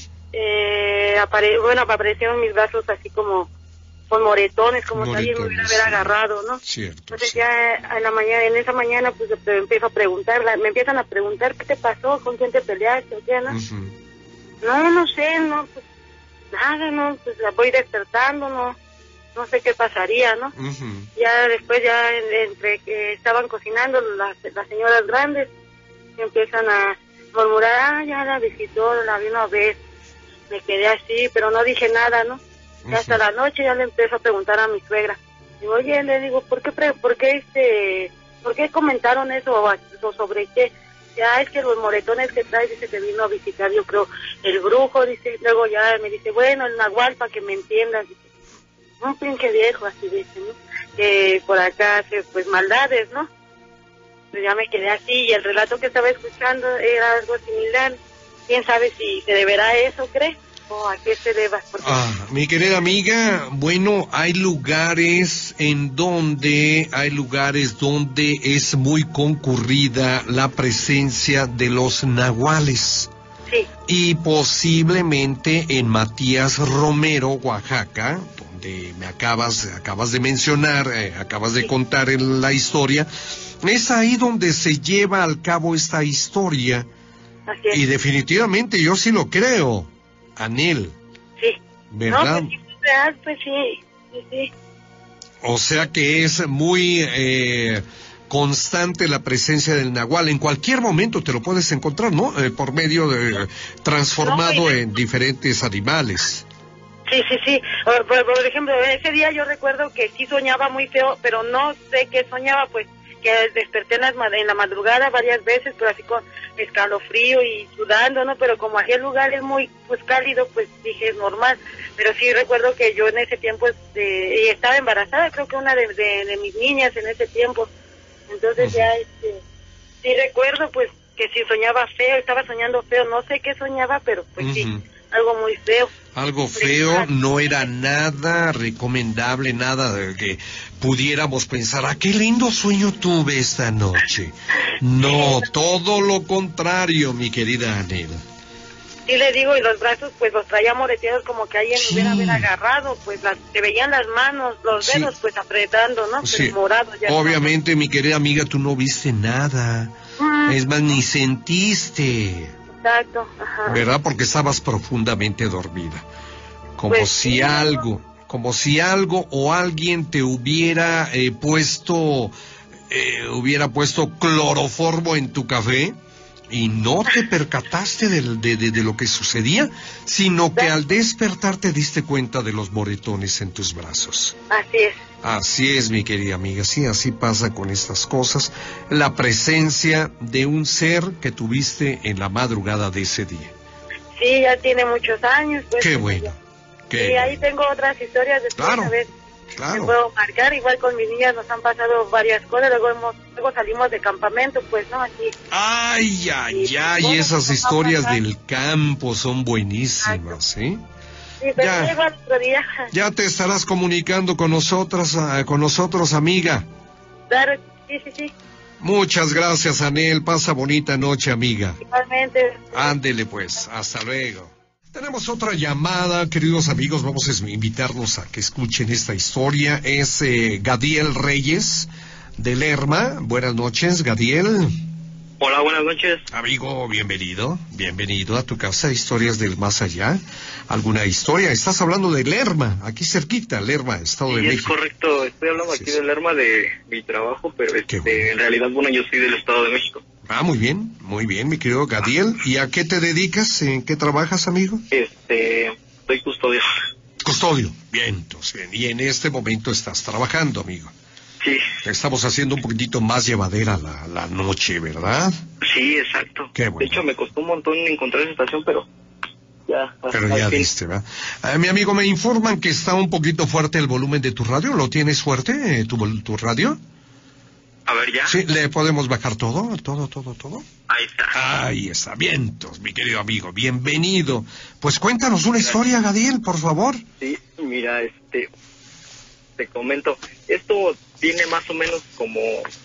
Speaker 7: eh, apare, bueno, aparecieron mis brazos así como con moretones, como si alguien me hubiera haber agarrado, ¿no?
Speaker 1: Cierto,
Speaker 7: Entonces
Speaker 1: sí.
Speaker 7: ya en la mañana, en esa mañana, pues me empiezo a preguntar, me empiezan a preguntar qué te pasó, con quién te peleaste, o qué, ¿no?
Speaker 1: Uh-huh.
Speaker 7: No, no sé, no, pues nada, no, pues la voy despertando, no. No sé qué pasaría, ¿no?
Speaker 1: Uh-huh.
Speaker 7: Ya después, ya entre que estaban cocinando las, las señoras grandes, empiezan a murmurar, ah, ya la visitó, la vino a ver. Me quedé así, pero no dije nada, ¿no? Uh-huh. Y hasta la noche ya le empiezo a preguntar a mi suegra. Digo, oye, le digo, ¿por qué, pre- por qué este, por qué comentaron eso o, o sobre qué? Ya es que los moretones que traes, dice que vino a visitar, yo creo, el brujo, dice. Luego ya me dice, bueno, el nahual, para que me entiendas, dice. Un pinche viejo, así dice, ¿no? Que por acá hace, pues, maldades, ¿no? Pues ya me quedé así, y el relato que estaba escuchando era algo similar. ¿Quién sabe si se deberá a eso, cree? ¿O a qué se deba? Porque...
Speaker 1: Ah, mi querida amiga, bueno, hay lugares en donde, hay lugares donde es muy concurrida la presencia de los nahuales.
Speaker 7: Sí.
Speaker 1: Y posiblemente en Matías Romero, Oaxaca, donde me acabas, acabas de mencionar, eh, acabas de sí. contar en la historia, es ahí donde se lleva al cabo esta historia.
Speaker 7: Así es.
Speaker 1: Y definitivamente yo sí lo creo, Anel.
Speaker 7: Sí.
Speaker 1: ¿Verdad?
Speaker 7: No, pues sí, es real, pues sí, sí, sí.
Speaker 1: O sea que es muy eh, constante la presencia del nahual. En cualquier momento te lo puedes encontrar, ¿no? Eh, por medio de transformado no, en diferentes animales.
Speaker 7: Sí, sí, sí. Por, por, por ejemplo, ese día yo recuerdo que sí soñaba muy feo, pero no sé qué soñaba, pues que desperté en, las, en la madrugada varias veces, pero así con escalofrío y sudando, ¿no? Pero como aquel lugar es muy pues cálido, pues dije, es normal. Pero sí recuerdo que yo en ese tiempo este, estaba embarazada, creo que una de, de, de mis niñas en ese tiempo. Entonces uh-huh. ya, este, sí recuerdo pues que si soñaba feo, estaba soñando feo, no sé qué soñaba, pero pues uh-huh. sí, algo muy feo.
Speaker 1: Algo feo, no era nada recomendable, nada de que pudiéramos pensar, ah, qué lindo sueño tuve esta noche. No, todo lo contrario, mi querida Anel.
Speaker 7: Sí le digo, y los brazos pues los traía moreteados como que alguien sí. hubiera haber agarrado, pues las, se veían las manos, los dedos sí. pues apretando, ¿no?
Speaker 1: Sí.
Speaker 7: Pues, morado, ya
Speaker 1: obviamente, estaba. Mi querida amiga, tú no viste nada, mm. es más, ni sentiste.
Speaker 7: Exacto, ajá.
Speaker 1: ¿Verdad? Porque estabas profundamente dormida. Como pues, si sí, algo, ¿no? como si algo o alguien te hubiera eh, puesto, eh, hubiera puesto cloroformo en tu café y no te percataste de, de, de, de lo que sucedía, sino que al despertar te diste cuenta de los moretones en tus brazos.
Speaker 7: Así es.
Speaker 1: Así es, mi querida amiga, sí, así pasa con estas cosas, la presencia de un ser que tuviste en la madrugada de ese día.
Speaker 7: Sí, ya tiene muchos años. Pues,
Speaker 1: qué bueno. Qué
Speaker 7: y
Speaker 1: bueno.
Speaker 7: ahí tengo otras historias después,
Speaker 1: claro,
Speaker 7: a ver,
Speaker 1: claro.
Speaker 7: me puedo marcar, igual con mis niñas nos han pasado varias cosas, luego, hemos, luego salimos de campamento, pues, ¿no? Así.
Speaker 1: Ay, ay, y, ay, bueno, esas historias del campo son buenísimas, ¿eh?
Speaker 7: Sí, pero ya, otro día.
Speaker 1: Ya te estarás comunicando con nosotras, uh, con nosotros, amiga.
Speaker 7: Claro, sí, sí, sí.
Speaker 1: Muchas gracias, Anel. Pasa bonita noche, amiga.
Speaker 7: Igualmente.
Speaker 1: Ándele, pues. Hasta luego. Tenemos otra llamada, queridos amigos. Vamos a invitarlos a que escuchen esta historia. Es eh, Gadiel Reyes, de Lerma. Buenas noches, Gadiel.
Speaker 8: Hola, buenas noches.
Speaker 1: Amigo, bienvenido, bienvenido a tu casa, Historias del Más Allá. ¿Alguna historia? Estás hablando de Lerma, aquí cerquita, Lerma, Estado
Speaker 8: sí,
Speaker 1: de México.
Speaker 8: Sí, es correcto, estoy hablando aquí sí, de Lerma, de mi trabajo, pero este, bueno. en realidad, bueno, yo soy del Estado de México.
Speaker 1: Ah, muy bien, muy bien, mi querido Gadiel. ¿Y a qué te dedicas? ¿En qué trabajas, amigo?
Speaker 8: Este, soy custodio.
Speaker 1: Custodio, bien, entonces, bien. Y en este momento estás trabajando, amigo.
Speaker 8: Sí.
Speaker 1: Estamos haciendo un poquitito más llevadera la, la noche, ¿verdad?
Speaker 8: Sí, exacto.
Speaker 1: Qué bueno.
Speaker 8: De hecho, me costó un montón encontrar esa estación, pero ya.
Speaker 1: Pero ya viste, ¿verdad? Eh, mi amigo, me informan que está un poquito fuerte el volumen de tu radio. ¿Lo tienes fuerte, eh, tu, tu radio?
Speaker 8: A ver, ya.
Speaker 1: Sí, ¿le podemos bajar todo, todo, todo, todo?
Speaker 8: Ahí está.
Speaker 1: Ahí está, vientos, mi querido amigo, bienvenido. Pues cuéntanos una Gracias. historia, Gadiel, por favor.
Speaker 8: Sí, mira, este, te comento, esto tiene más o menos como,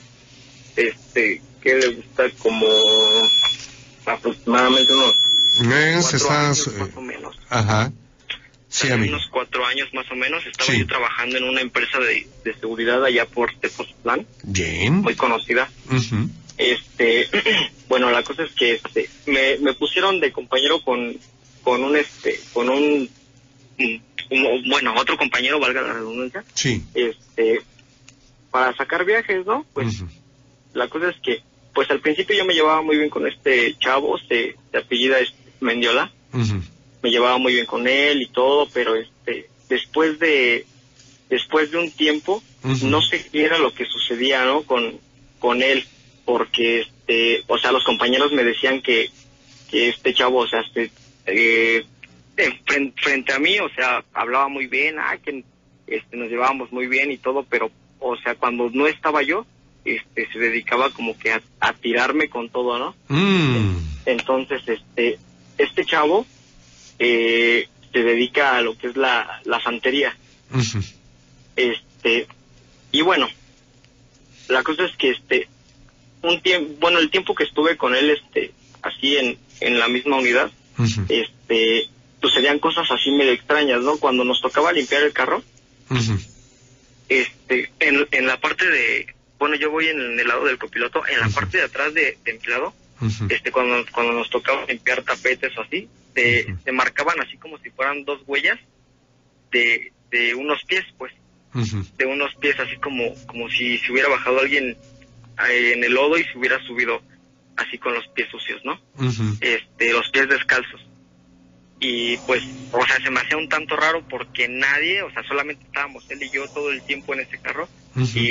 Speaker 8: este, ¿qué le gusta? Como aproximadamente unos
Speaker 1: mes,
Speaker 8: cuatro
Speaker 1: estás,
Speaker 8: años más o menos.
Speaker 1: Ajá. Sí, amigo.
Speaker 8: Unos cuatro años más o menos, estaba
Speaker 1: sí.
Speaker 8: yo trabajando en una empresa de, de seguridad allá por Tepoztlán.
Speaker 1: Bien.
Speaker 8: Muy conocida.
Speaker 1: Uh-huh.
Speaker 8: Este, bueno, la cosa es que este, me, me pusieron de compañero con, con un, este, con un, un, un, bueno, otro compañero, valga la redundancia.
Speaker 1: Sí.
Speaker 8: Este, para sacar viajes, ¿no? Pues, uh-huh. la cosa es que, pues al principio yo me llevaba muy bien con este chavo, se, se apellida este, Mendiola.
Speaker 1: Uh-huh.
Speaker 8: Me llevaba muy bien con él y todo, pero este, después de, después de un tiempo, uh-huh. no sé qué era lo que sucedía, ¿no? Con, con él, porque este, o sea, los compañeros me decían que, que este chavo, o sea, este, eh, frente, frente a mí, o sea, hablaba muy bien, ah, que este, nos llevábamos muy bien y todo, pero, o sea, cuando no estaba yo, este, se dedicaba como que a, a tirarme con todo, ¿no?
Speaker 1: Mm.
Speaker 8: Entonces, este, este chavo, Eh, se dedica a lo que es la, la santería.
Speaker 1: Uh-huh.
Speaker 8: Este, y bueno, la cosa es que este, un tiempo, bueno, el tiempo que estuve con él, este, así en, en la misma unidad, uh-huh. este, sucedían cosas así medio extrañas, ¿no? Cuando nos tocaba limpiar el carro, uh-huh. este, en, en la parte de, bueno, yo voy en el lado del copiloto, en la uh-huh. parte de atrás de, de mi lado, uh-huh. este, cuando, cuando nos tocaba limpiar tapetes o así, Se, uh-huh. se marcaban así como si fueran dos huellas de, de unos pies, pues, uh-huh. de unos pies, así como, como si se hubiera bajado alguien eh, en el lodo y se hubiera subido así con los pies sucios, ¿no?
Speaker 1: Uh-huh. Este,
Speaker 8: los pies descalzos. Y pues, o sea, se me hacía un tanto raro porque nadie, o sea, solamente estábamos él y yo todo el tiempo en ese carro, uh-huh. y en,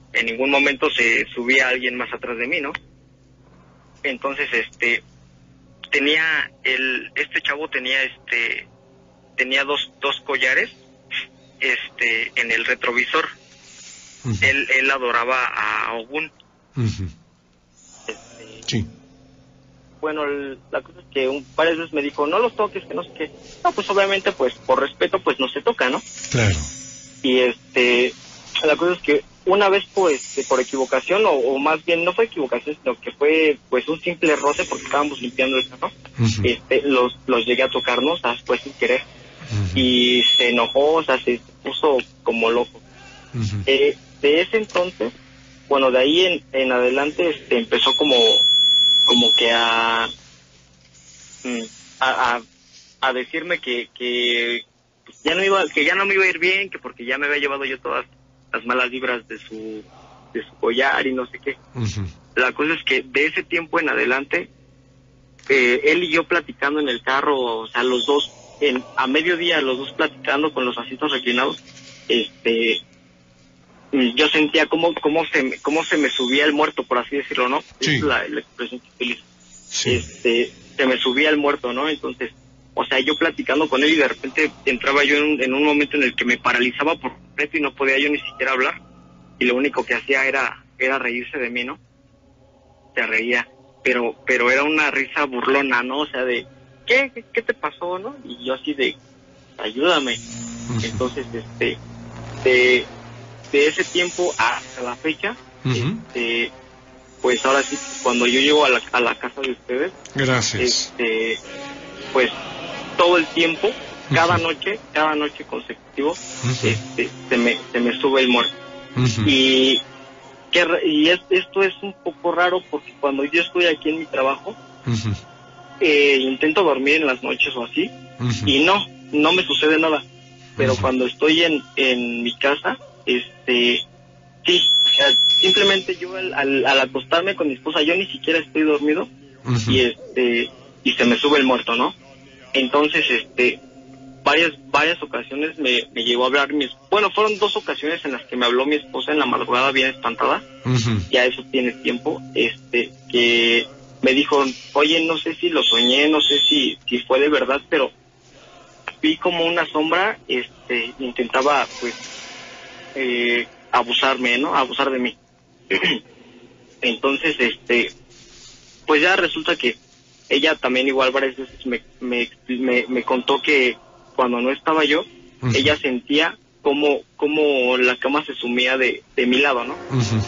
Speaker 8: en ningún momento se subía alguien más atrás de mí, ¿no? Entonces, este, tenía el, este chavo tenía, este, tenía dos, dos collares, este, en el retrovisor. Uh-huh. Él, él adoraba a Ogún.
Speaker 1: Uh-huh.
Speaker 8: Este,
Speaker 1: sí.
Speaker 8: Bueno, el, la cosa es que un par de veces me dijo, no los toques, que no sé qué. No, pues obviamente, pues, por respeto, pues no se toca, ¿no?
Speaker 1: Claro.
Speaker 8: Y este, la cosa es que una vez, pues, por equivocación, o, o más bien no fue equivocación, sino que fue, pues, un simple roce porque estábamos limpiando el carro, uh-huh. este, los, los llegué a tocarnos, después sin querer, uh-huh. y se enojó, o sea, se puso como loco. Uh-huh. Eh, de ese entonces, bueno, de ahí en, en adelante, este, empezó como, como que a, a, a, a decirme que, que ya no iba, que ya no me iba a ir bien, que porque ya me había llevado yo todas las malas vibras de su de su collar y no sé qué. Uh-huh. La cosa es que de ese tiempo en adelante, eh, él y yo platicando en el carro, o sea, los dos, en, a mediodía, los dos platicando con los asientos reclinados, este, yo sentía cómo, cómo, se, cómo se me subía el muerto, por así decirlo, ¿no?
Speaker 1: Sí.
Speaker 8: Es la, la expresión que utilizo.
Speaker 1: Sí.
Speaker 8: Este, se me subía el muerto, ¿no? Entonces, o sea, yo platicando con él y de repente entraba yo en un, en un momento en el que me paralizaba por completo y no podía yo ni siquiera hablar. Y lo único que hacía era era reírse de mí, ¿no? Se reía, pero pero era una risa burlona, ¿no? O sea, de, ¿qué? ¿Qué, qué te pasó, no? Y yo así de, ayúdame. Uh-huh. Entonces, este, de, de ese tiempo hasta la fecha, uh-huh. este, pues ahora sí, cuando yo llego a la, a la casa de ustedes,
Speaker 1: gracias.
Speaker 8: Este, pues todo el tiempo, cada uh-huh. noche, cada noche consecutivo, uh-huh. este, se me se me sube el muerto. Uh-huh. Y que y es, esto es un poco raro porque cuando yo estoy aquí en mi trabajo, uh-huh. eh, intento dormir en las noches o así, uh-huh. y no, no me sucede nada. Pero uh-huh. cuando estoy en, en mi casa, este, sí, o sea, simplemente yo al, al, al acostarme con mi esposa, yo ni siquiera estoy dormido, uh-huh. y este, y se me sube el muerto, ¿no? Entonces, este, varias varias ocasiones me, me llegó a hablar mi, bueno, fueron dos ocasiones en las que me habló mi esposa en la madrugada bien espantada, uh-huh. ya eso tiene tiempo, este, que me dijo, oye, no sé si lo soñé, no sé si, si fue de verdad, pero vi como una sombra, este, intentaba, pues, eh, abusarme, ¿no? Abusar de mí. Entonces, este, pues ya resulta que ella también igual varias veces me, me, me, me contó que cuando no estaba yo, uh-huh. ella sentía como, como la cama se sumía de, de mi lado, ¿no?
Speaker 1: Uh-huh.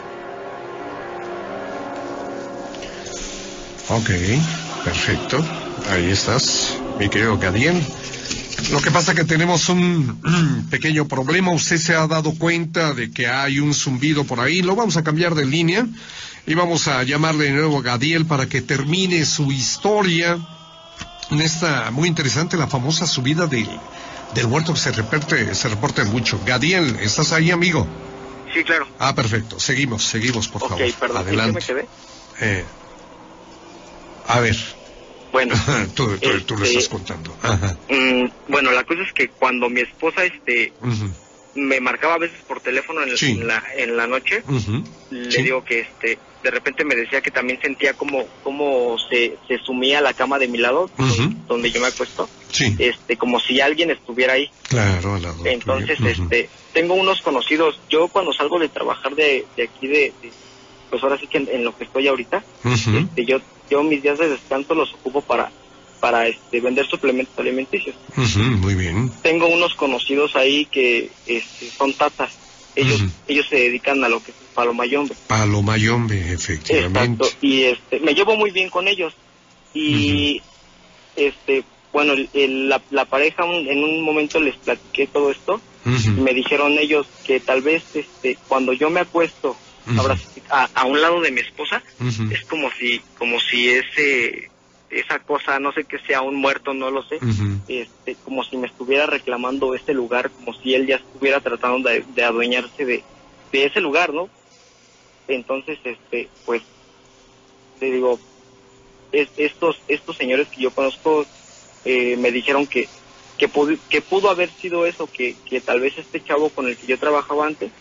Speaker 1: Ok, perfecto. Ahí estás, mi querido Gadiel. Lo que pasa es que tenemos un pequeño problema. Usted se ha dado cuenta de que hay un zumbido por ahí. Lo vamos a cambiar de línea y vamos a llamarle de nuevo a Gadiel para que termine su historia en esta muy interesante, la famosa subida del, del muerto que se reparte, se reporta mucho. Gadiel, ¿estás ahí, amigo?
Speaker 8: Sí, claro.
Speaker 1: Ah, perfecto. Seguimos, seguimos, por
Speaker 8: okay,
Speaker 1: favor.
Speaker 8: Perdón,
Speaker 1: adelante.
Speaker 8: ¿sí me quedé?
Speaker 1: Eh, a ver.
Speaker 8: Bueno,
Speaker 1: tú, tú,
Speaker 8: este,
Speaker 1: tú lo estás contando. Ajá.
Speaker 8: Mm, bueno, la cosa es que cuando mi esposa este uh-huh. me marcaba a veces por teléfono en, sí. en la en la noche, uh-huh. le sí. digo que este de repente me decía que también sentía como como se, se sumía la cama de mi lado, uh-huh. donde yo me acuesto,
Speaker 1: sí.
Speaker 8: este como si alguien estuviera ahí.
Speaker 1: Claro, al lado.
Speaker 8: Entonces,
Speaker 1: uh-huh.
Speaker 8: este tengo unos conocidos. Yo cuando salgo de trabajar de, de aquí de, de pues ahora sí que en, en lo que estoy ahorita, uh-huh. este yo yo mis días de descanso los ocupo para para este vender suplementos alimenticios.
Speaker 1: Uh-huh, muy bien.
Speaker 8: Tengo unos conocidos ahí que este, son tatas. Ellos uh-huh. ellos se dedican a lo que es palomayombe.
Speaker 1: Palomayombe, efectivamente.
Speaker 8: Exacto. Y este me llevo muy bien con ellos. Y uh-huh. este bueno, el, el, la, la pareja un, en un momento les platiqué todo esto, uh-huh. y me dijeron ellos que tal vez este cuando yo me acuesto uh-huh. ahora a, a un lado de mi esposa, uh-huh. es como si como si ese esa cosa, no sé qué sea, un muerto, no lo sé, uh-huh. este como si me estuviera reclamando ese lugar, como si él ya estuviera tratando de, de adueñarse de, de ese lugar, ¿no? Entonces, este pues te digo, es, estos estos señores que yo conozco eh, me dijeron que que, pud- que pudo haber sido eso, que, que tal vez este chavo con el que yo trabajaba antes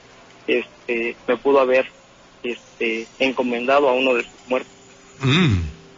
Speaker 8: este me pudo haber este encomendado a uno de sus muertos.
Speaker 1: Mm.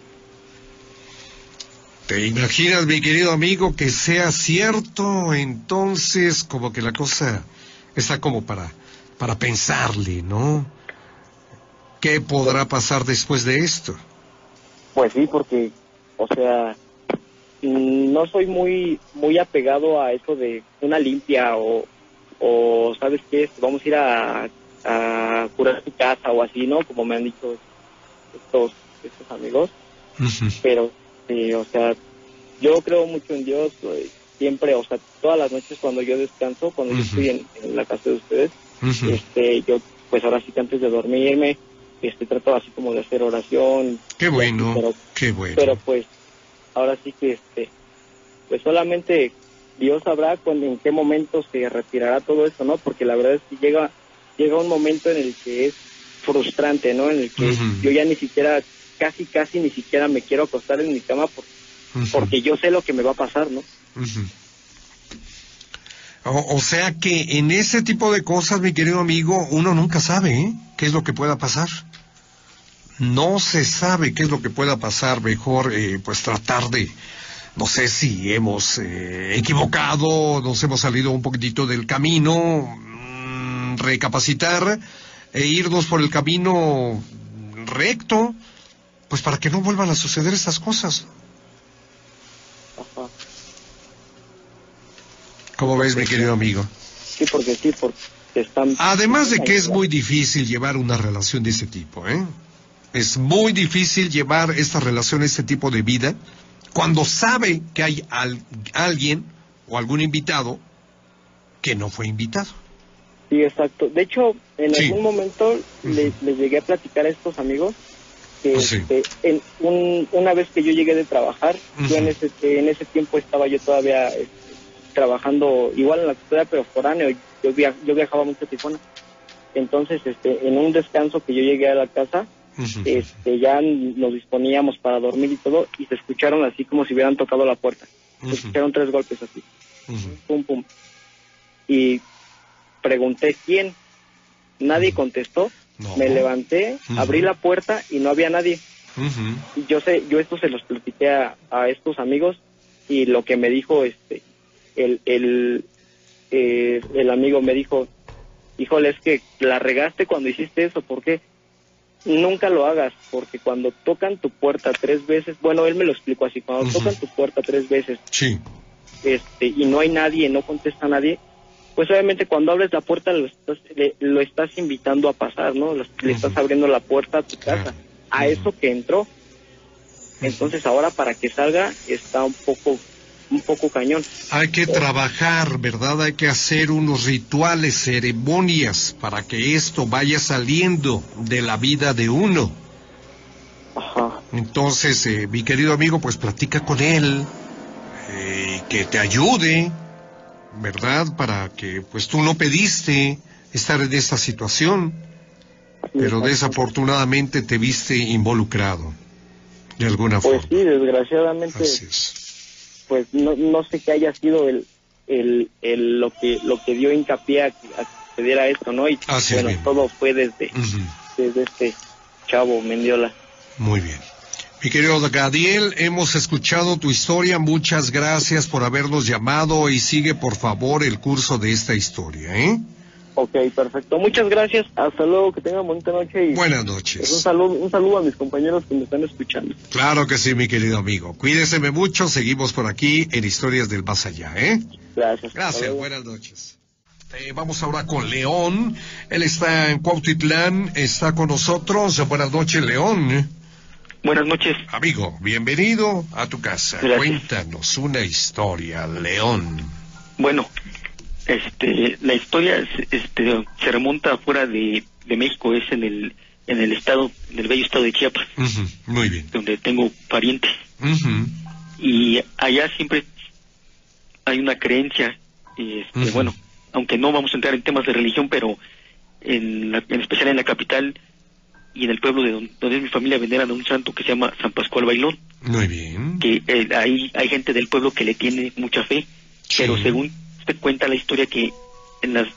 Speaker 1: ¿Te imaginas, mi querido amigo, que sea cierto? Entonces, como que la cosa está como para, para pensarle, ¿no? ¿Qué podrá pasar después de esto?
Speaker 8: Pues sí, porque, o sea, no soy muy muy apegado a eso de una limpia o, o ¿sabes qué? Vamos a ir a, a curar tu casa o así, ¿no? Como me han dicho estos, estos amigos. Uh-huh. Pero, eh, o sea, yo creo mucho en Dios, eh, siempre, o sea, todas las noches cuando yo descanso, cuando uh-huh. yo estoy en, en la casa de ustedes, uh-huh. este, yo, pues ahora sí que antes de dormirme, este, trato así como de hacer oración.
Speaker 1: Qué bueno,
Speaker 8: pero,
Speaker 1: qué bueno.
Speaker 8: Pero pues, ahora sí que, este, pues solamente Dios sabrá cuando, en qué momento se retirará todo esto, ¿no? Porque la verdad es que llega, llega un momento en el que es frustrante, ¿no? En el que uh-huh. yo ya ni siquiera, casi, casi ni siquiera me quiero acostar en mi cama porque, uh-huh. porque yo sé lo que me va a pasar, ¿no?
Speaker 1: Uh-huh. O, o sea que en ese tipo de cosas, mi querido amigo, uno nunca sabe, ¿eh? qué es lo que pueda pasar. No se sabe qué es lo que pueda pasar. Mejor, eh, pues tratar de, no sé si hemos eh, equivocado, nos hemos salido un poquitito del camino, mmm, recapacitar e irnos por el camino recto, pues para que no vuelvan a suceder estas cosas.
Speaker 8: Ajá.
Speaker 1: ¿Cómo ves, mi querido amigo?
Speaker 8: Sí, porque sí, porque están...
Speaker 1: Además de que es muy difícil llevar una relación de ese tipo, ¿eh? Es muy difícil llevar esta relación, este tipo de vida, cuando sabe que hay al, alguien o algún invitado que no fue invitado.
Speaker 8: Sí, exacto. De hecho, en sí. algún momento uh-huh. les, les llegué a platicar a estos amigos que sí. este, en un, una vez que yo llegué de trabajar, uh-huh. yo en ese, en ese tiempo estaba yo todavía este, trabajando igual en la ciudad, pero foráneo. Yo, via, yo viajaba mucho a Tijuana. Entonces, este, en un descanso que yo llegué a la casa, uh-huh. este, ya nos disponíamos para dormir y todo, y se escucharon así como si hubieran tocado la puerta. Uh-huh. Se escucharon tres golpes así. Uh-huh. Pum, pum. Y pregunté quién. Nadie contestó. No. Me levanté, uh-huh. abrí la puerta y no había nadie. Uh-huh. Y yo sé, yo esto se los platiqué a, a estos amigos, y lo que me dijo este el el eh, el amigo me dijo, híjole, es que la regaste cuando hiciste eso. ¿Por qué? Nunca lo hagas, porque cuando tocan tu puerta tres veces, bueno, él me lo explicó así, cuando uh-huh. tocan tu puerta tres veces,
Speaker 1: sí.
Speaker 8: este, y no hay nadie, no contesta nadie, pues obviamente cuando abres la puerta lo estás, le, lo estás invitando a pasar, ¿no? Le, uh-huh. le estás abriendo la puerta a tu casa, uh-huh. a eso que entró. Uh-huh. Entonces ahora para que salga está un poco... un poco cañón.
Speaker 1: Hay que trabajar, ¿verdad? Hay que hacer unos rituales, ceremonias, para que esto vaya saliendo de la vida de uno.
Speaker 8: Ajá.
Speaker 1: Entonces, eh, mi querido amigo, pues platica con él, eh, que te ayude, ¿verdad? Para que, pues tú no pediste estar en esta situación, sí, pero exacto. desafortunadamente te viste involucrado, de alguna
Speaker 8: pues
Speaker 1: forma.
Speaker 8: Pues sí, desgraciadamente.
Speaker 1: Así es.
Speaker 8: Pues no no sé qué haya sido el el, el lo que lo que dio hincapié a que, a que se diera esto, ¿no? Y
Speaker 1: Así
Speaker 8: bueno,
Speaker 1: bien.
Speaker 8: todo fue desde, uh-huh. desde este chavo Mendiola.
Speaker 1: Muy bien. Mi querido Gadiel, hemos escuchado tu historia, muchas gracias por habernos llamado y sigue por favor el curso de esta historia, ¿eh?
Speaker 8: Ok, perfecto. Muchas gracias. Hasta luego. Que tengan bonita noche. Y
Speaker 1: buenas noches.
Speaker 8: Pues un saludo, un saludo a mis compañeros que me están escuchando.
Speaker 1: Claro que sí, mi querido amigo. Cuídeseme mucho. Seguimos por aquí en Historias del Más Allá, ¿eh?
Speaker 8: Gracias.
Speaker 1: Gracias. Buenas noches. Eh, vamos ahora con León. Él está en Cuautitlán. Está con nosotros. Buenas noches, León.
Speaker 9: Buenas noches.
Speaker 1: Amigo, bienvenido a tu casa.
Speaker 9: Gracias.
Speaker 1: Cuéntanos una historia, León.
Speaker 9: Bueno, este, la historia este, se remonta fuera de, de México, es en el en el estado, en el bello estado de Chiapas.
Speaker 1: Uh-huh. Muy bien.
Speaker 9: Donde tengo parientes.
Speaker 1: Uh-huh.
Speaker 9: Y allá siempre hay una creencia, y este, uh-huh. bueno, aunque no vamos a entrar en temas de religión, pero en, la, en especial en la capital y en el pueblo de donde, donde es mi familia, veneran a un santo que se llama San Pascual Bailón.
Speaker 1: Muy bien.
Speaker 9: Que eh, ahí hay gente del pueblo que le tiene mucha fe, sí. Pero según usted cuenta la historia que en las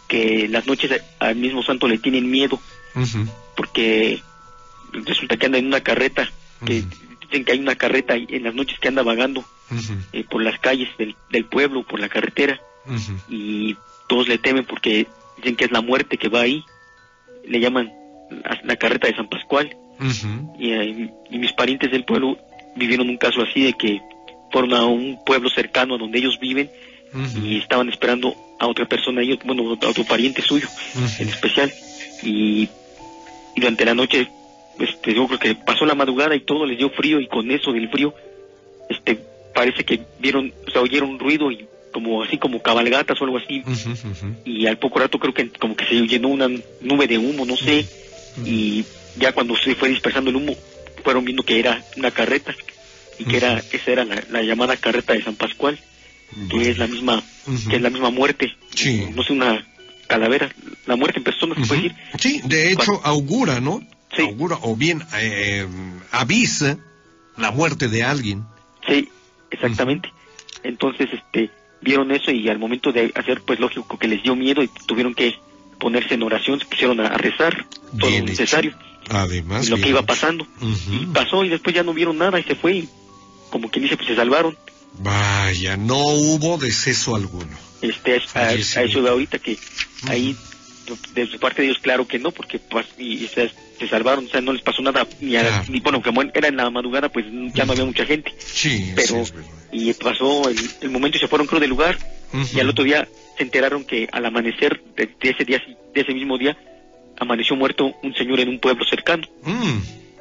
Speaker 9: que las noches al mismo santo le tienen miedo, uh-huh. porque resulta que anda en una carreta, que uh-huh. dicen que hay una carreta en las noches que anda vagando uh-huh. eh, por las calles del, del pueblo, por la carretera, uh-huh. y todos le temen porque dicen que es la muerte que va ahí, le llaman la, la carreta de San Pascual, uh-huh. y, eh, y mis parientes del pueblo vivieron un caso así de que fueron a un pueblo cercano a donde ellos viven, uh-huh. y estaban esperando a otra persona, ellos, bueno, a otro pariente suyo, uh-huh. en especial, y, y durante la noche, este, yo creo que pasó la madrugada y todo les dio frío, y con eso del frío, este, parece que vieron, o sea, oyeron ruido y como así como cabalgatas o algo así, uh-huh, uh-huh. y al poco rato creo que como que se llenó una nube de humo, no sé, uh-huh. y ya cuando se fue dispersando el humo, fueron viendo que era una carreta, y que uh-huh. era, esa era la, la llamada carreta de San Pascual, uh-huh. que es la misma, uh-huh. que es la misma muerte, sí. no sé, una calavera, la muerte en persona, se uh-huh. puede decir.
Speaker 1: Sí, de hecho
Speaker 9: Cuando,
Speaker 1: augura, ¿no?
Speaker 9: Sí.
Speaker 1: Augura, o bien eh, avisa la muerte de alguien.
Speaker 9: Sí, exactamente. Uh-huh. Entonces, este, vieron eso y al momento de hacer, pues lógico que les dio miedo y tuvieron que ponerse en oración, se pusieron a, a rezar todo lo necesario.
Speaker 1: Además,
Speaker 9: y lo
Speaker 1: bien
Speaker 9: que iba
Speaker 1: hecho.
Speaker 9: pasando.
Speaker 1: Uh-huh.
Speaker 9: Y pasó y después ya no vieron nada y se fue y como quien dice, pues se salvaron.
Speaker 1: Vaya, no hubo deceso alguno.
Speaker 9: Este, a, a, a eso de ahorita que uh-huh. ahí, de su parte de ellos, claro que no, porque pues, y, y se, se salvaron, o sea, no les pasó nada, ni, a, claro. ni bueno, como era en la madrugada, pues ya uh-huh. no había mucha gente.
Speaker 1: Sí,
Speaker 9: pero,
Speaker 1: sí, es
Speaker 9: y pasó el, el momento y se fueron, creo, del lugar, uh-huh. y al otro día se enteraron que al amanecer de, de ese día, de ese mismo día, amaneció muerto un señor en un pueblo cercano. Mm.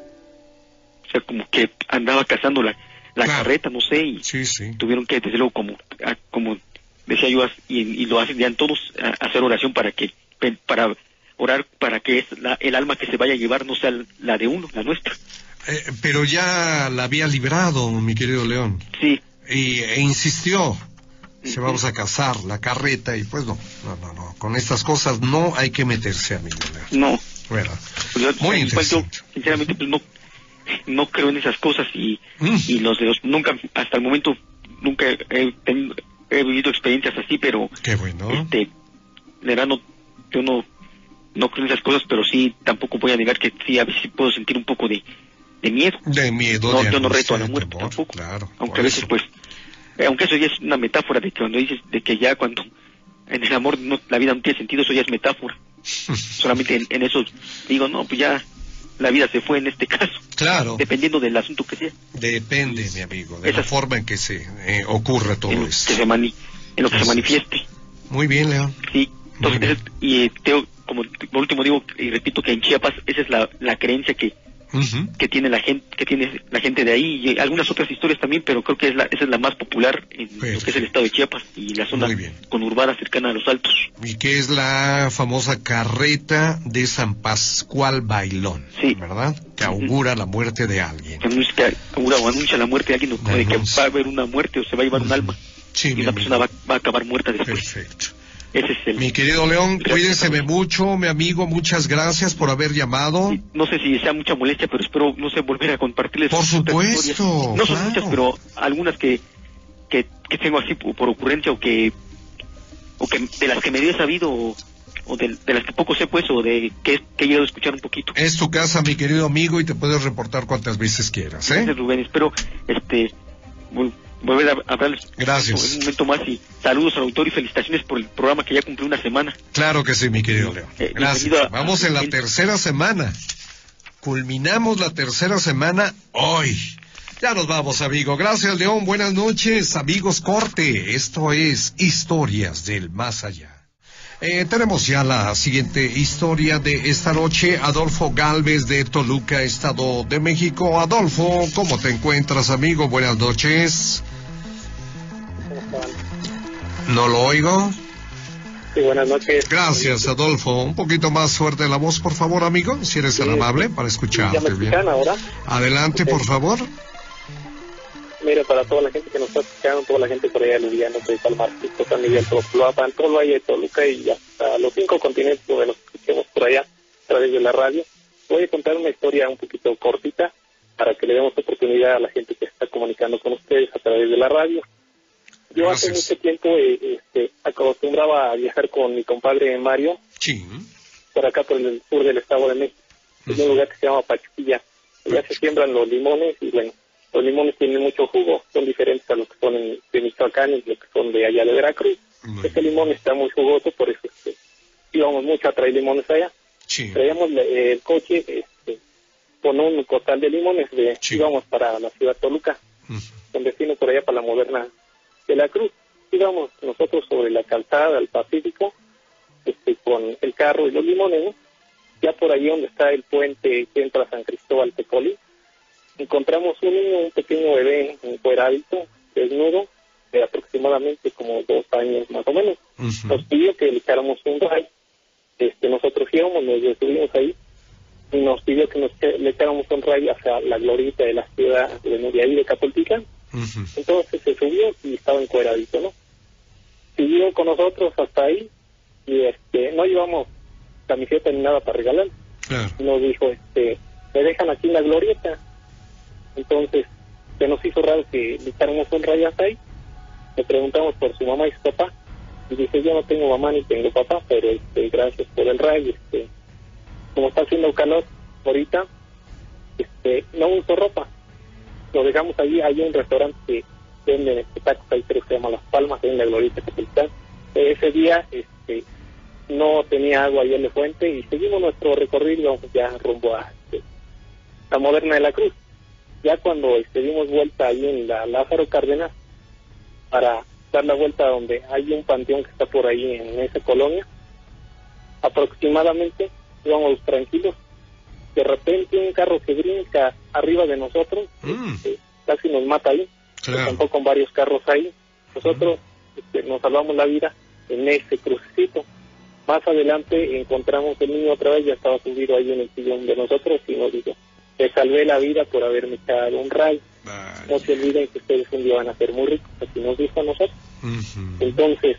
Speaker 9: O sea, como que andaba cazando la, la claro. carreta, no sé, y
Speaker 1: sí, sí.
Speaker 9: tuvieron que, desde luego, como, a, como decía yo, y, y lo hacían todos, a, a hacer oración para que, para orar para que es la, el alma que se vaya a llevar no sea la de uno, la nuestra.
Speaker 1: Eh, pero ya la había librado, mi querido León.
Speaker 9: Sí.
Speaker 1: Y, e insistió. Se vamos a cazar la carreta y pues no, no, no, no, con estas cosas no hay que meterse, amigo.
Speaker 9: No.
Speaker 1: ¿Verdad?
Speaker 9: Pues yo,
Speaker 1: muy interesante.
Speaker 9: Yo, sinceramente, pues no, no creo en esas cosas y, mm. y los de los, nunca, hasta el momento, nunca he, tenido, he vivido experiencias así, pero...
Speaker 1: Qué bueno.
Speaker 9: Este, de verdad no, yo no, no creo en esas cosas, pero sí, tampoco voy a negar que sí, a veces puedo sentir un poco de, de miedo.
Speaker 1: De miedo,
Speaker 9: no,
Speaker 1: de
Speaker 9: yo no reto a la muerte temor, tampoco.
Speaker 1: Claro.
Speaker 9: Aunque a veces,
Speaker 1: eso.
Speaker 9: pues... aunque eso ya es una metáfora de que cuando dices de que ya cuando en el amor no, la vida no tiene sentido, eso ya es metáfora. Solamente en, en eso digo, no, pues ya la vida se fue en este caso.
Speaker 1: Claro.
Speaker 9: Dependiendo del asunto que sea.
Speaker 1: Depende, mi amigo, de
Speaker 9: Esa,
Speaker 1: la forma en que se eh, ocurre todo
Speaker 9: en
Speaker 1: esto.
Speaker 9: Que se mani, en lo que Así se manifieste.
Speaker 1: Es. Muy bien, León.
Speaker 9: Sí, entonces, y te, como por último digo, y repito que en Chiapas esa es la, la creencia que Uh-huh. que tiene la gente que tiene la gente de ahí y algunas otras historias también, pero creo que es la, esa es la más popular en Perfecto. Lo que es el estado de Chiapas y la zona conurbada cercana a los Altos.
Speaker 1: Y que es la famosa carreta de San Pascual Bailón,
Speaker 9: sí.
Speaker 1: ¿verdad? Que augura uh-huh. la muerte de alguien.
Speaker 9: Que anuncia, augura o anuncia la muerte de alguien, o de que va a haber una muerte o se va a llevar uh-huh. un alma
Speaker 1: sí,
Speaker 9: y una persona va, va a acabar muerta después.
Speaker 1: Perfecto.
Speaker 9: Ese es el...
Speaker 1: Mi querido León, cuídense mucho, mi amigo, muchas gracias por haber llamado.
Speaker 9: Sí, no sé si sea mucha molestia, pero espero, no sé, volver a compartirles.
Speaker 1: Por supuesto.
Speaker 9: No
Speaker 1: claro.
Speaker 9: son muchas, pero algunas que, que, que tengo así por, por ocurrencia o que, o que de las que me he sabido o, o de, de las que poco sé, pues, o de que, que he llegado a escuchar un poquito.
Speaker 1: Es tu casa, mi querido amigo, y te puedes reportar cuantas veces quieras, ¿eh?
Speaker 9: Gracias, Rubén, espero, este... Muy, volver a hablarles
Speaker 1: Gracias.
Speaker 9: un momento más y saludos al autor y felicitaciones por el programa que ya cumplió una semana.
Speaker 1: Claro que sí, mi querido León.
Speaker 9: Eh,
Speaker 1: Gracias.
Speaker 9: A,
Speaker 1: Vamos en la tercera semana. Culminamos la tercera semana hoy. Ya nos vamos, amigo. Gracias, León. Buenas noches, amigos. Corte. Esto es Historias del Más Allá. Eh, tenemos ya la siguiente historia de esta noche. Adolfo Galvez de Toluca, Estado de México. Adolfo, ¿cómo te encuentras, amigo? Buenas noches. ¿No lo oigo?
Speaker 10: Sí, buenas noches.
Speaker 1: Gracias, Adolfo. Un poquito más fuerte la voz, por favor, amigo, si eres tan sí, amable, para escucharte
Speaker 10: ¿ya me
Speaker 1: bien.
Speaker 10: Ahora?
Speaker 1: Adelante, okay. por favor.
Speaker 10: Mira, para toda la gente que nos está escuchando, toda la gente por allá, Luliano, de Palmarcito, San Miguel, Toluapa, todo lo hay de Toluca y hasta los cinco continentes donde nos escuchemos por allá a través de la radio. Voy a contar una historia un poquito cortita para que le demos oportunidad a la gente que está comunicando con ustedes a través de la radio. Yo
Speaker 1: Gracias.
Speaker 10: hace mucho tiempo eh, este, acostumbraba a viajar con mi compadre Mario,
Speaker 1: sí.
Speaker 10: por acá por el sur del Estado de México. Es un lugar que se llama Pachuquilla. Allá se siembran los limones y bueno, los limones tienen mucho jugo, son diferentes a los que son en, de Michoacán y los que son de allá de Veracruz. Muy este limón está muy jugoso, por eso este, íbamos mucho a traer limones allá.
Speaker 1: Sí.
Speaker 10: Traíamos eh, el coche este, con un costal de limones, de, sí. íbamos para la ciudad de Toluca, uh-huh. con destino por allá para la moderna de la Cruz. Íbamos nosotros sobre la calzada del Pacífico, este, con el carro y los limones, ¿no? Ya por ahí donde está el puente que entra a San Cristóbal Tecolí, encontramos un niño, un pequeño bebé encueradito, desnudo, de aproximadamente como dos años más o menos. Uh-huh. Nos pidió que le echáramos un ray. Este, nosotros íbamos, nos detuvimos ahí, y nos pidió que nos le echáramos un ray hacia la glorieta de la ciudad de ahí de Capultitlán. Uh-huh. Entonces se subió y estaba encueradito, ¿no? Siguió con nosotros hasta ahí, y este no llevamos camiseta ni nada para regalar. Claro. Nos dijo, este, me dejan aquí en la glorieta. Entonces, se nos hizo raro que le echáramos un rayo hasta ahí. Le preguntamos por su mamá y su papá. Y dice, yo no tengo mamá ni tengo papá, pero este, gracias por el rayo. Este, como está haciendo calor ahorita, este, no uso ropa. Lo dejamos allí. Hay un restaurante que vende este, tacos ahí, creo que se llama Las Palmas, ahí en la glorieta Capitán. Ese día, este, no tenía agua ahí en la fuente y seguimos nuestro recorrido ya rumbo a este, la Moderna de la Cruz. Ya cuando este, dimos vuelta ahí en la Lázaro Cárdenas para dar la vuelta donde hay un panteón que está por ahí en esa colonia, aproximadamente íbamos tranquilos, de repente un carro que brinca arriba de nosotros, mm. este, casi nos mata ahí, claro. Tampoco con varios carros ahí, nosotros mm. este, nos salvamos la vida en ese crucecito. Más adelante encontramos el niño otra vez, ya estaba subido ahí en el sillón de nosotros y nos dijo, te salvé la vida por haberme echado un rayo. Vale. No se olviden que ustedes un día van a ser muy ricos, así nos dijo a nosotros. Uh-huh. Entonces,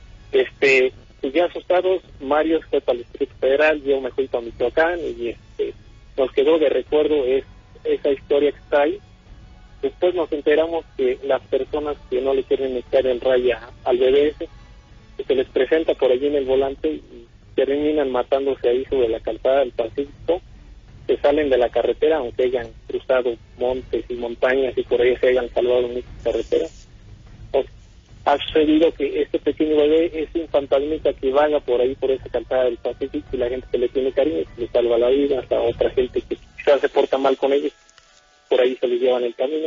Speaker 10: este, pues ya asustados, Mario fue para el Distrito Federal, yo me fui para Michoacán y este, nos quedó de recuerdo es, esa historia que está ahí. Después nos enteramos que las personas que no le quieren echar el rayo al bebé ese, que se les presenta por allí en el volante y terminan matándose ahí sobre la calzada del Pacífico, que salen de la carretera, aunque hayan cruzado montes y montañas y por ahí se hayan salvado muchas carreteras. Pues, ha sucedido que este pequeño bebé es un fantasmita que vaga por ahí, por esa calzada del Pacífico, y la gente que le tiene cariño le salva la vida, hasta otra gente que quizás se porta mal con ellos, por ahí se les llevan el camino.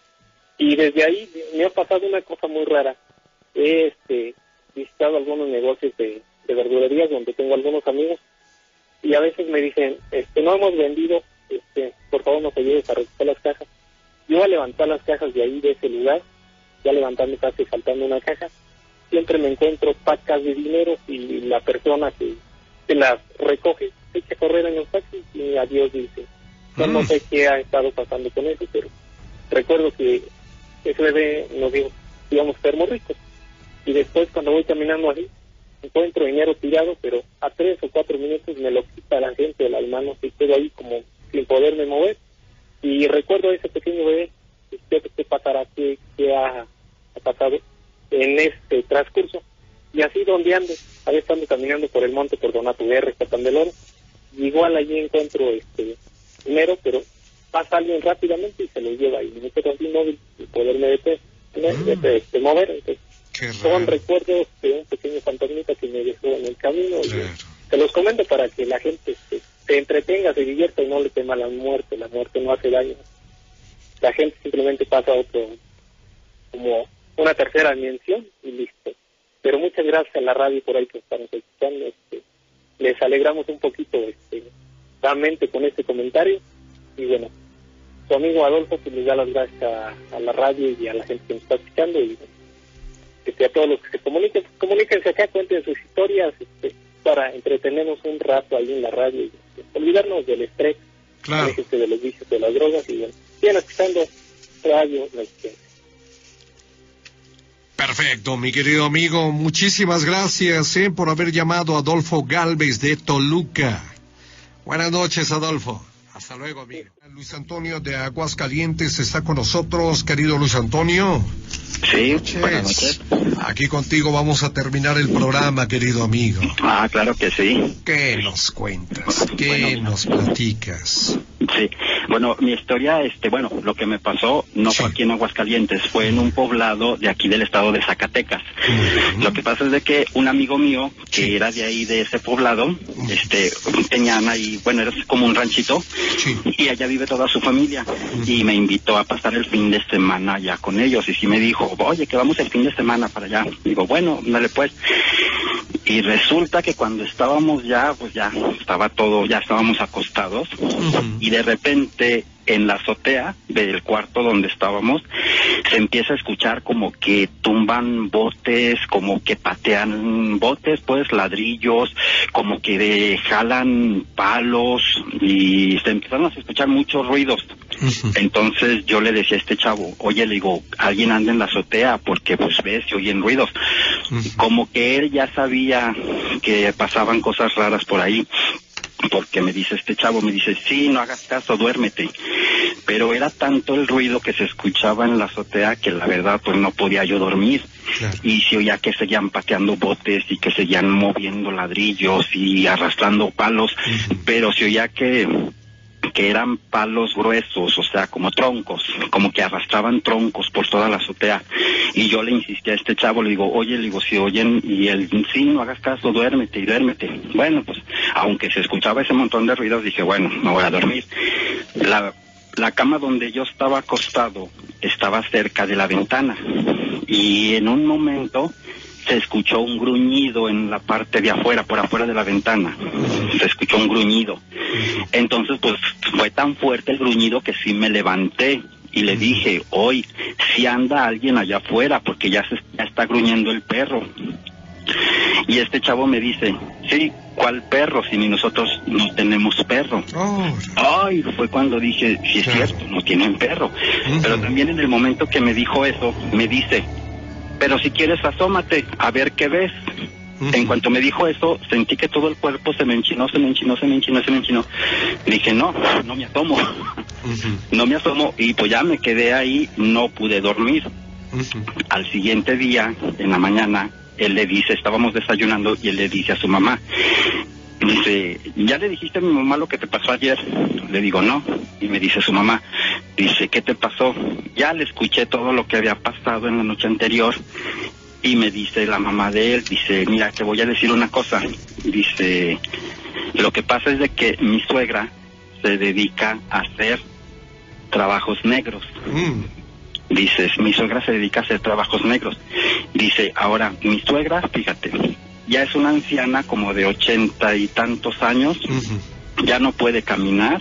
Speaker 10: Y desde ahí me ha pasado una cosa muy rara. He este, visitado algunos negocios de, de verdulerías donde tengo algunos amigos, y a veces me dicen, este, no hemos vendido, este, por favor nos ayudes a recoger las cajas. Yo a levantar las cajas de ahí, de ese lugar, ya levantando casi faltando una caja, siempre me encuentro pacas de dinero y la persona que, que las recoge se echa a correr en los taxis y adiós dice. Yo mm. no sé qué ha estado pasando con eso, pero recuerdo que ese bebé nos dijo que íbamos a ser muy ricos. Y después cuando voy caminando así, encuentro dinero tirado, pero a tres o cuatro minutos me lo quita la gente de las manos y quedo ahí como sin poderme mover. Y recuerdo a ese pequeño bebé, ¿qué, qué pasará? ¿Qué, qué ha, ha pasado en este transcurso? Y así donde ando, a veces ando caminando por el monte, por Donato Guerra, Catán del Oro, y igual allí encuentro este dinero, pero pasa alguien rápidamente y se lo lleva y me quedo así móvil y poderme detener, mm. de, de mover. Entonces, son recuerdos de un pequeño fantasmita que me dejó en el camino. Claro. Y te los comento para que la gente se, se entretenga, se divierta y no le tema la muerte. La muerte no hace daño. La gente simplemente pasa a otro, como una tercera dimensión y listo. Pero muchas gracias a la radio por ahí que estamos escuchando. Este, les alegramos un poquito este, la mente con este comentario. Y bueno, su amigo Adolfo pues, les da las gracias a, a la radio y a la gente que nos está escuchando. Y este, a todos los que se comuniquen, pues, comuníquense acá, cuenten sus historias este, para entretenernos un rato ahí en la radio y este, olvidarnos del estrés, claro. este, de los vicios, de las drogas. Y bueno, sigan escuchando radio. Este,
Speaker 1: Perfecto, mi querido amigo, muchísimas gracias eh, por haber llamado a Adolfo Gálvez de Toluca. Buenas noches, Adolfo. Hasta luego, amigo. Luis Antonio de Aguascalientes está con nosotros, querido Luis Antonio.
Speaker 11: Sí,
Speaker 1: noches.
Speaker 11: Buenas noches.
Speaker 1: Aquí contigo vamos a terminar el programa, querido amigo.
Speaker 11: Ah, claro que sí.
Speaker 1: ¿Qué nos cuentas? ¿Qué bueno, nos platicas?
Speaker 11: Sí, bueno, mi historia, este, bueno, lo que me pasó no sí. fue aquí en Aguascalientes, fue en un poblado de aquí del estado de Zacatecas. Uh-huh. Lo que pasa es de que un amigo mío, que sí. era de ahí de ese poblado, uh-huh. este, tenía ahí, bueno, era como un ranchito, sí. y allá vive toda su familia, uh-huh. y me invitó a pasar el fin de semana allá con ellos, y sí me dijo, oye, que vamos el fin de semana para allá. Digo, bueno, dale pues. Y resulta que cuando estábamos ya, pues ya estaba todo, ya estábamos acostados, uh-huh. y de repente en la azotea del cuarto donde estábamos se empieza a escuchar como que tumban botes, como que patean botes, pues ladrillos, como que de, jalan palos, y se empezaron a escuchar muchos ruidos. Uh-huh. Entonces yo le decía a este chavo, oye, le digo, alguien anda en la azotea porque pues ves, se oyen ruidos. Uh-huh. Como que él ya sabía que pasaban cosas raras por ahí, porque me dice este chavo, me dice, sí, no hagas caso, duérmete. Pero era tanto el ruido que se escuchaba en la azotea que la verdad pues no podía yo dormir. Claro. Y se oía que seguían pateando botes y que seguían moviendo ladrillos y arrastrando palos, uh-huh. pero se oía que que eran palos gruesos, o sea, como troncos, como que arrastraban troncos por toda la azotea. Y yo le insistí a este chavo, le digo, oye, le digo, si oyen, y él, sí, no hagas caso, duérmete y duérmete. Bueno, pues, aunque se escuchaba ese montón de ruidos, dije, bueno, me voy a dormir. La, la cama donde yo estaba acostado estaba cerca de la ventana, y en un momento se escuchó un gruñido en la parte de afuera, por afuera de la ventana. Se escuchó un gruñido. Entonces, pues, fue tan fuerte el gruñido que sí me levanté y le dije, hoy, si anda alguien allá afuera, porque ya se ya está gruñendo el perro. Y este chavo me dice, sí, ¿cuál perro? Si ni nosotros no tenemos perro. Oh. Ay, fue cuando dije, sí es claro. cierto, no tienen perro. Uh-huh. Pero también en el momento que me dijo eso, me dice, pero si quieres asómate, a ver qué ves. Uh-huh. En cuanto me dijo eso, sentí que todo el cuerpo se me enchinó, se me enchinó, se me enchinó, se me enchinó. Dije, no, no me asomo. Uh-huh. No me asomo, y pues ya me quedé ahí, no pude dormir. Uh-huh. Al siguiente día, en la mañana, él le dice, estábamos desayunando, y él le dice a su mamá, dice, ¿ya le dijiste a mi mamá lo que te pasó ayer? Le digo, no. Y me dice su mamá, dice, ¿qué te pasó? Ya le escuché todo lo que había pasado en la noche anterior. Y me dice la mamá de él, dice, mira, te voy a decir una cosa. Dice, lo que pasa es de que mi suegra se dedica a hacer trabajos negros. Mm. Dices, mi suegra se dedica a hacer trabajos negros. Dice, ahora, mi suegra, fíjate, ya es una anciana como de ochenta y tantos años, uh-huh. ya no puede caminar,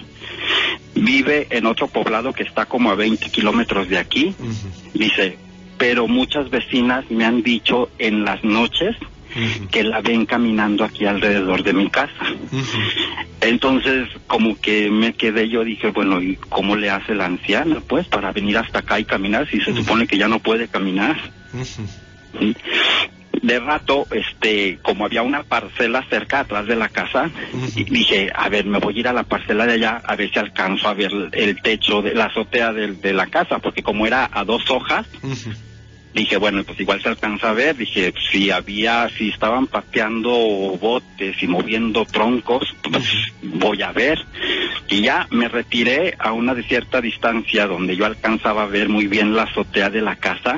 Speaker 11: vive en otro poblado que está como a veinte kilómetros de aquí. Uh-huh. Dice, pero muchas vecinas me han dicho en las noches uh-huh. que la ven caminando aquí alrededor de mi casa. Uh-huh. Entonces, como que me quedé, yo dije, bueno, ¿y cómo le hace la anciana, pues, para venir hasta acá y caminar si se uh-huh. supone que ya no puede caminar? Uh-huh. ¿Sí? De rato, este, como había una parcela cerca atrás de la casa, uh-huh. y dije, a ver, me voy a ir a la parcela de allá a ver si alcanzo a ver el techo de la azotea de, de la casa, porque como era a dos hojas, uh-huh. dije, bueno, pues igual se alcanza a ver. Dije, si había, si estaban pateando botes y moviendo troncos, pues uh-huh. voy a ver. Y ya me retiré a una de cierta distancia donde yo alcanzaba a ver muy bien la azotea de la casa.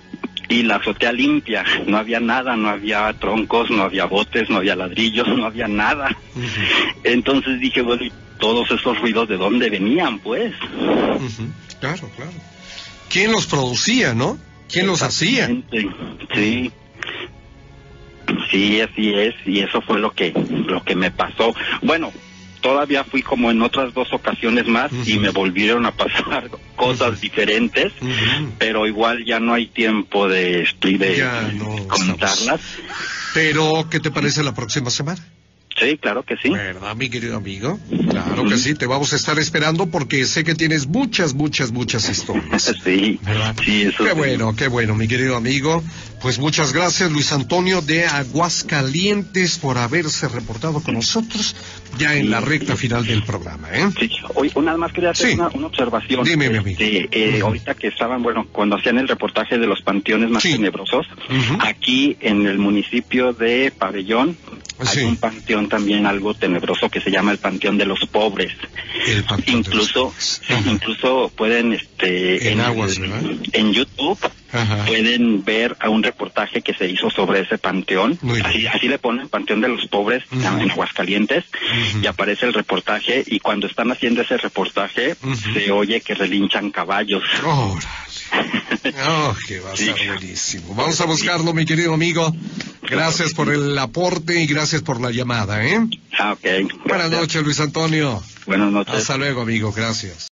Speaker 11: Y la azotea limpia, no había nada, no había troncos, no había botes, no había ladrillos, no había nada. Uh-huh. Entonces dije, bueno, ¿y todos esos ruidos de dónde venían, pues?
Speaker 1: Uh-huh. Claro, claro. ¿Quién los producía, no? ¿Quién los hacía?
Speaker 11: Sí, sí, así es, y eso fue lo que, lo que me pasó. Bueno, todavía fui como en otras dos ocasiones más uh-huh. y me volvieron a pasar cosas uh-huh. diferentes, uh-huh. pero igual ya no hay tiempo de, de
Speaker 1: ya no
Speaker 11: contarlas.
Speaker 1: Estamos. Pero, ¿qué te parece la próxima semana?
Speaker 11: Sí, claro que sí.
Speaker 1: ¿Verdad, mi querido amigo? Claro que sí, te vamos a estar esperando porque sé que tienes muchas, muchas, muchas historias.
Speaker 11: Sí,
Speaker 1: ¿verdad?
Speaker 11: Sí, eso
Speaker 1: Qué
Speaker 11: sí.
Speaker 1: bueno, qué bueno, mi querido amigo. Pues muchas gracias, Luis Antonio de Aguascalientes, por haberse reportado con nosotros ya en
Speaker 11: Sí,
Speaker 1: la recta
Speaker 11: sí.
Speaker 1: final del programa, ¿eh?
Speaker 11: Sí, hoy una más quería hacer
Speaker 1: Sí.
Speaker 11: una, una observación.
Speaker 1: Dime, mi amigo.
Speaker 11: Este, eh,
Speaker 1: Ujú.
Speaker 11: Ahorita que estaban, bueno, cuando hacían el reportaje de los panteones más
Speaker 1: Sí.
Speaker 11: tenebrosos,
Speaker 1: Ujú.
Speaker 11: aquí en el municipio de Pabellón
Speaker 1: Sí.
Speaker 11: hay un panteón también algo tenebroso que se llama el Panteón de los Pobres.
Speaker 1: El Panteón
Speaker 11: Incluso,
Speaker 1: de los Pobres.
Speaker 11: incluso pueden, este,
Speaker 1: En
Speaker 11: el-
Speaker 1: Aguas, ¿verdad?
Speaker 11: en YouTube
Speaker 1: Ajá.
Speaker 11: pueden ver a un reportaje que se hizo sobre ese panteón.
Speaker 1: Muy bien.
Speaker 11: Así, así le ponen Panteón de los Pobres
Speaker 1: Ujú.
Speaker 11: en Aguascalientes
Speaker 1: Ujú.
Speaker 11: y aparece el reportaje y cuando están haciendo ese reportaje
Speaker 1: Ujú.
Speaker 11: se oye que relinchan caballos.
Speaker 1: Órale. Oh, que va a
Speaker 11: Sí.
Speaker 1: estar buenísimo. Vamos a buscarlo, mi querido amigo. Gracias por el aporte y gracias por la llamada, ¿eh?
Speaker 11: Ah, ok.
Speaker 1: Buenas
Speaker 11: Gracias.
Speaker 1: noches, Luis Antonio.
Speaker 11: Buenas noches.
Speaker 1: Hasta luego, amigo. Gracias.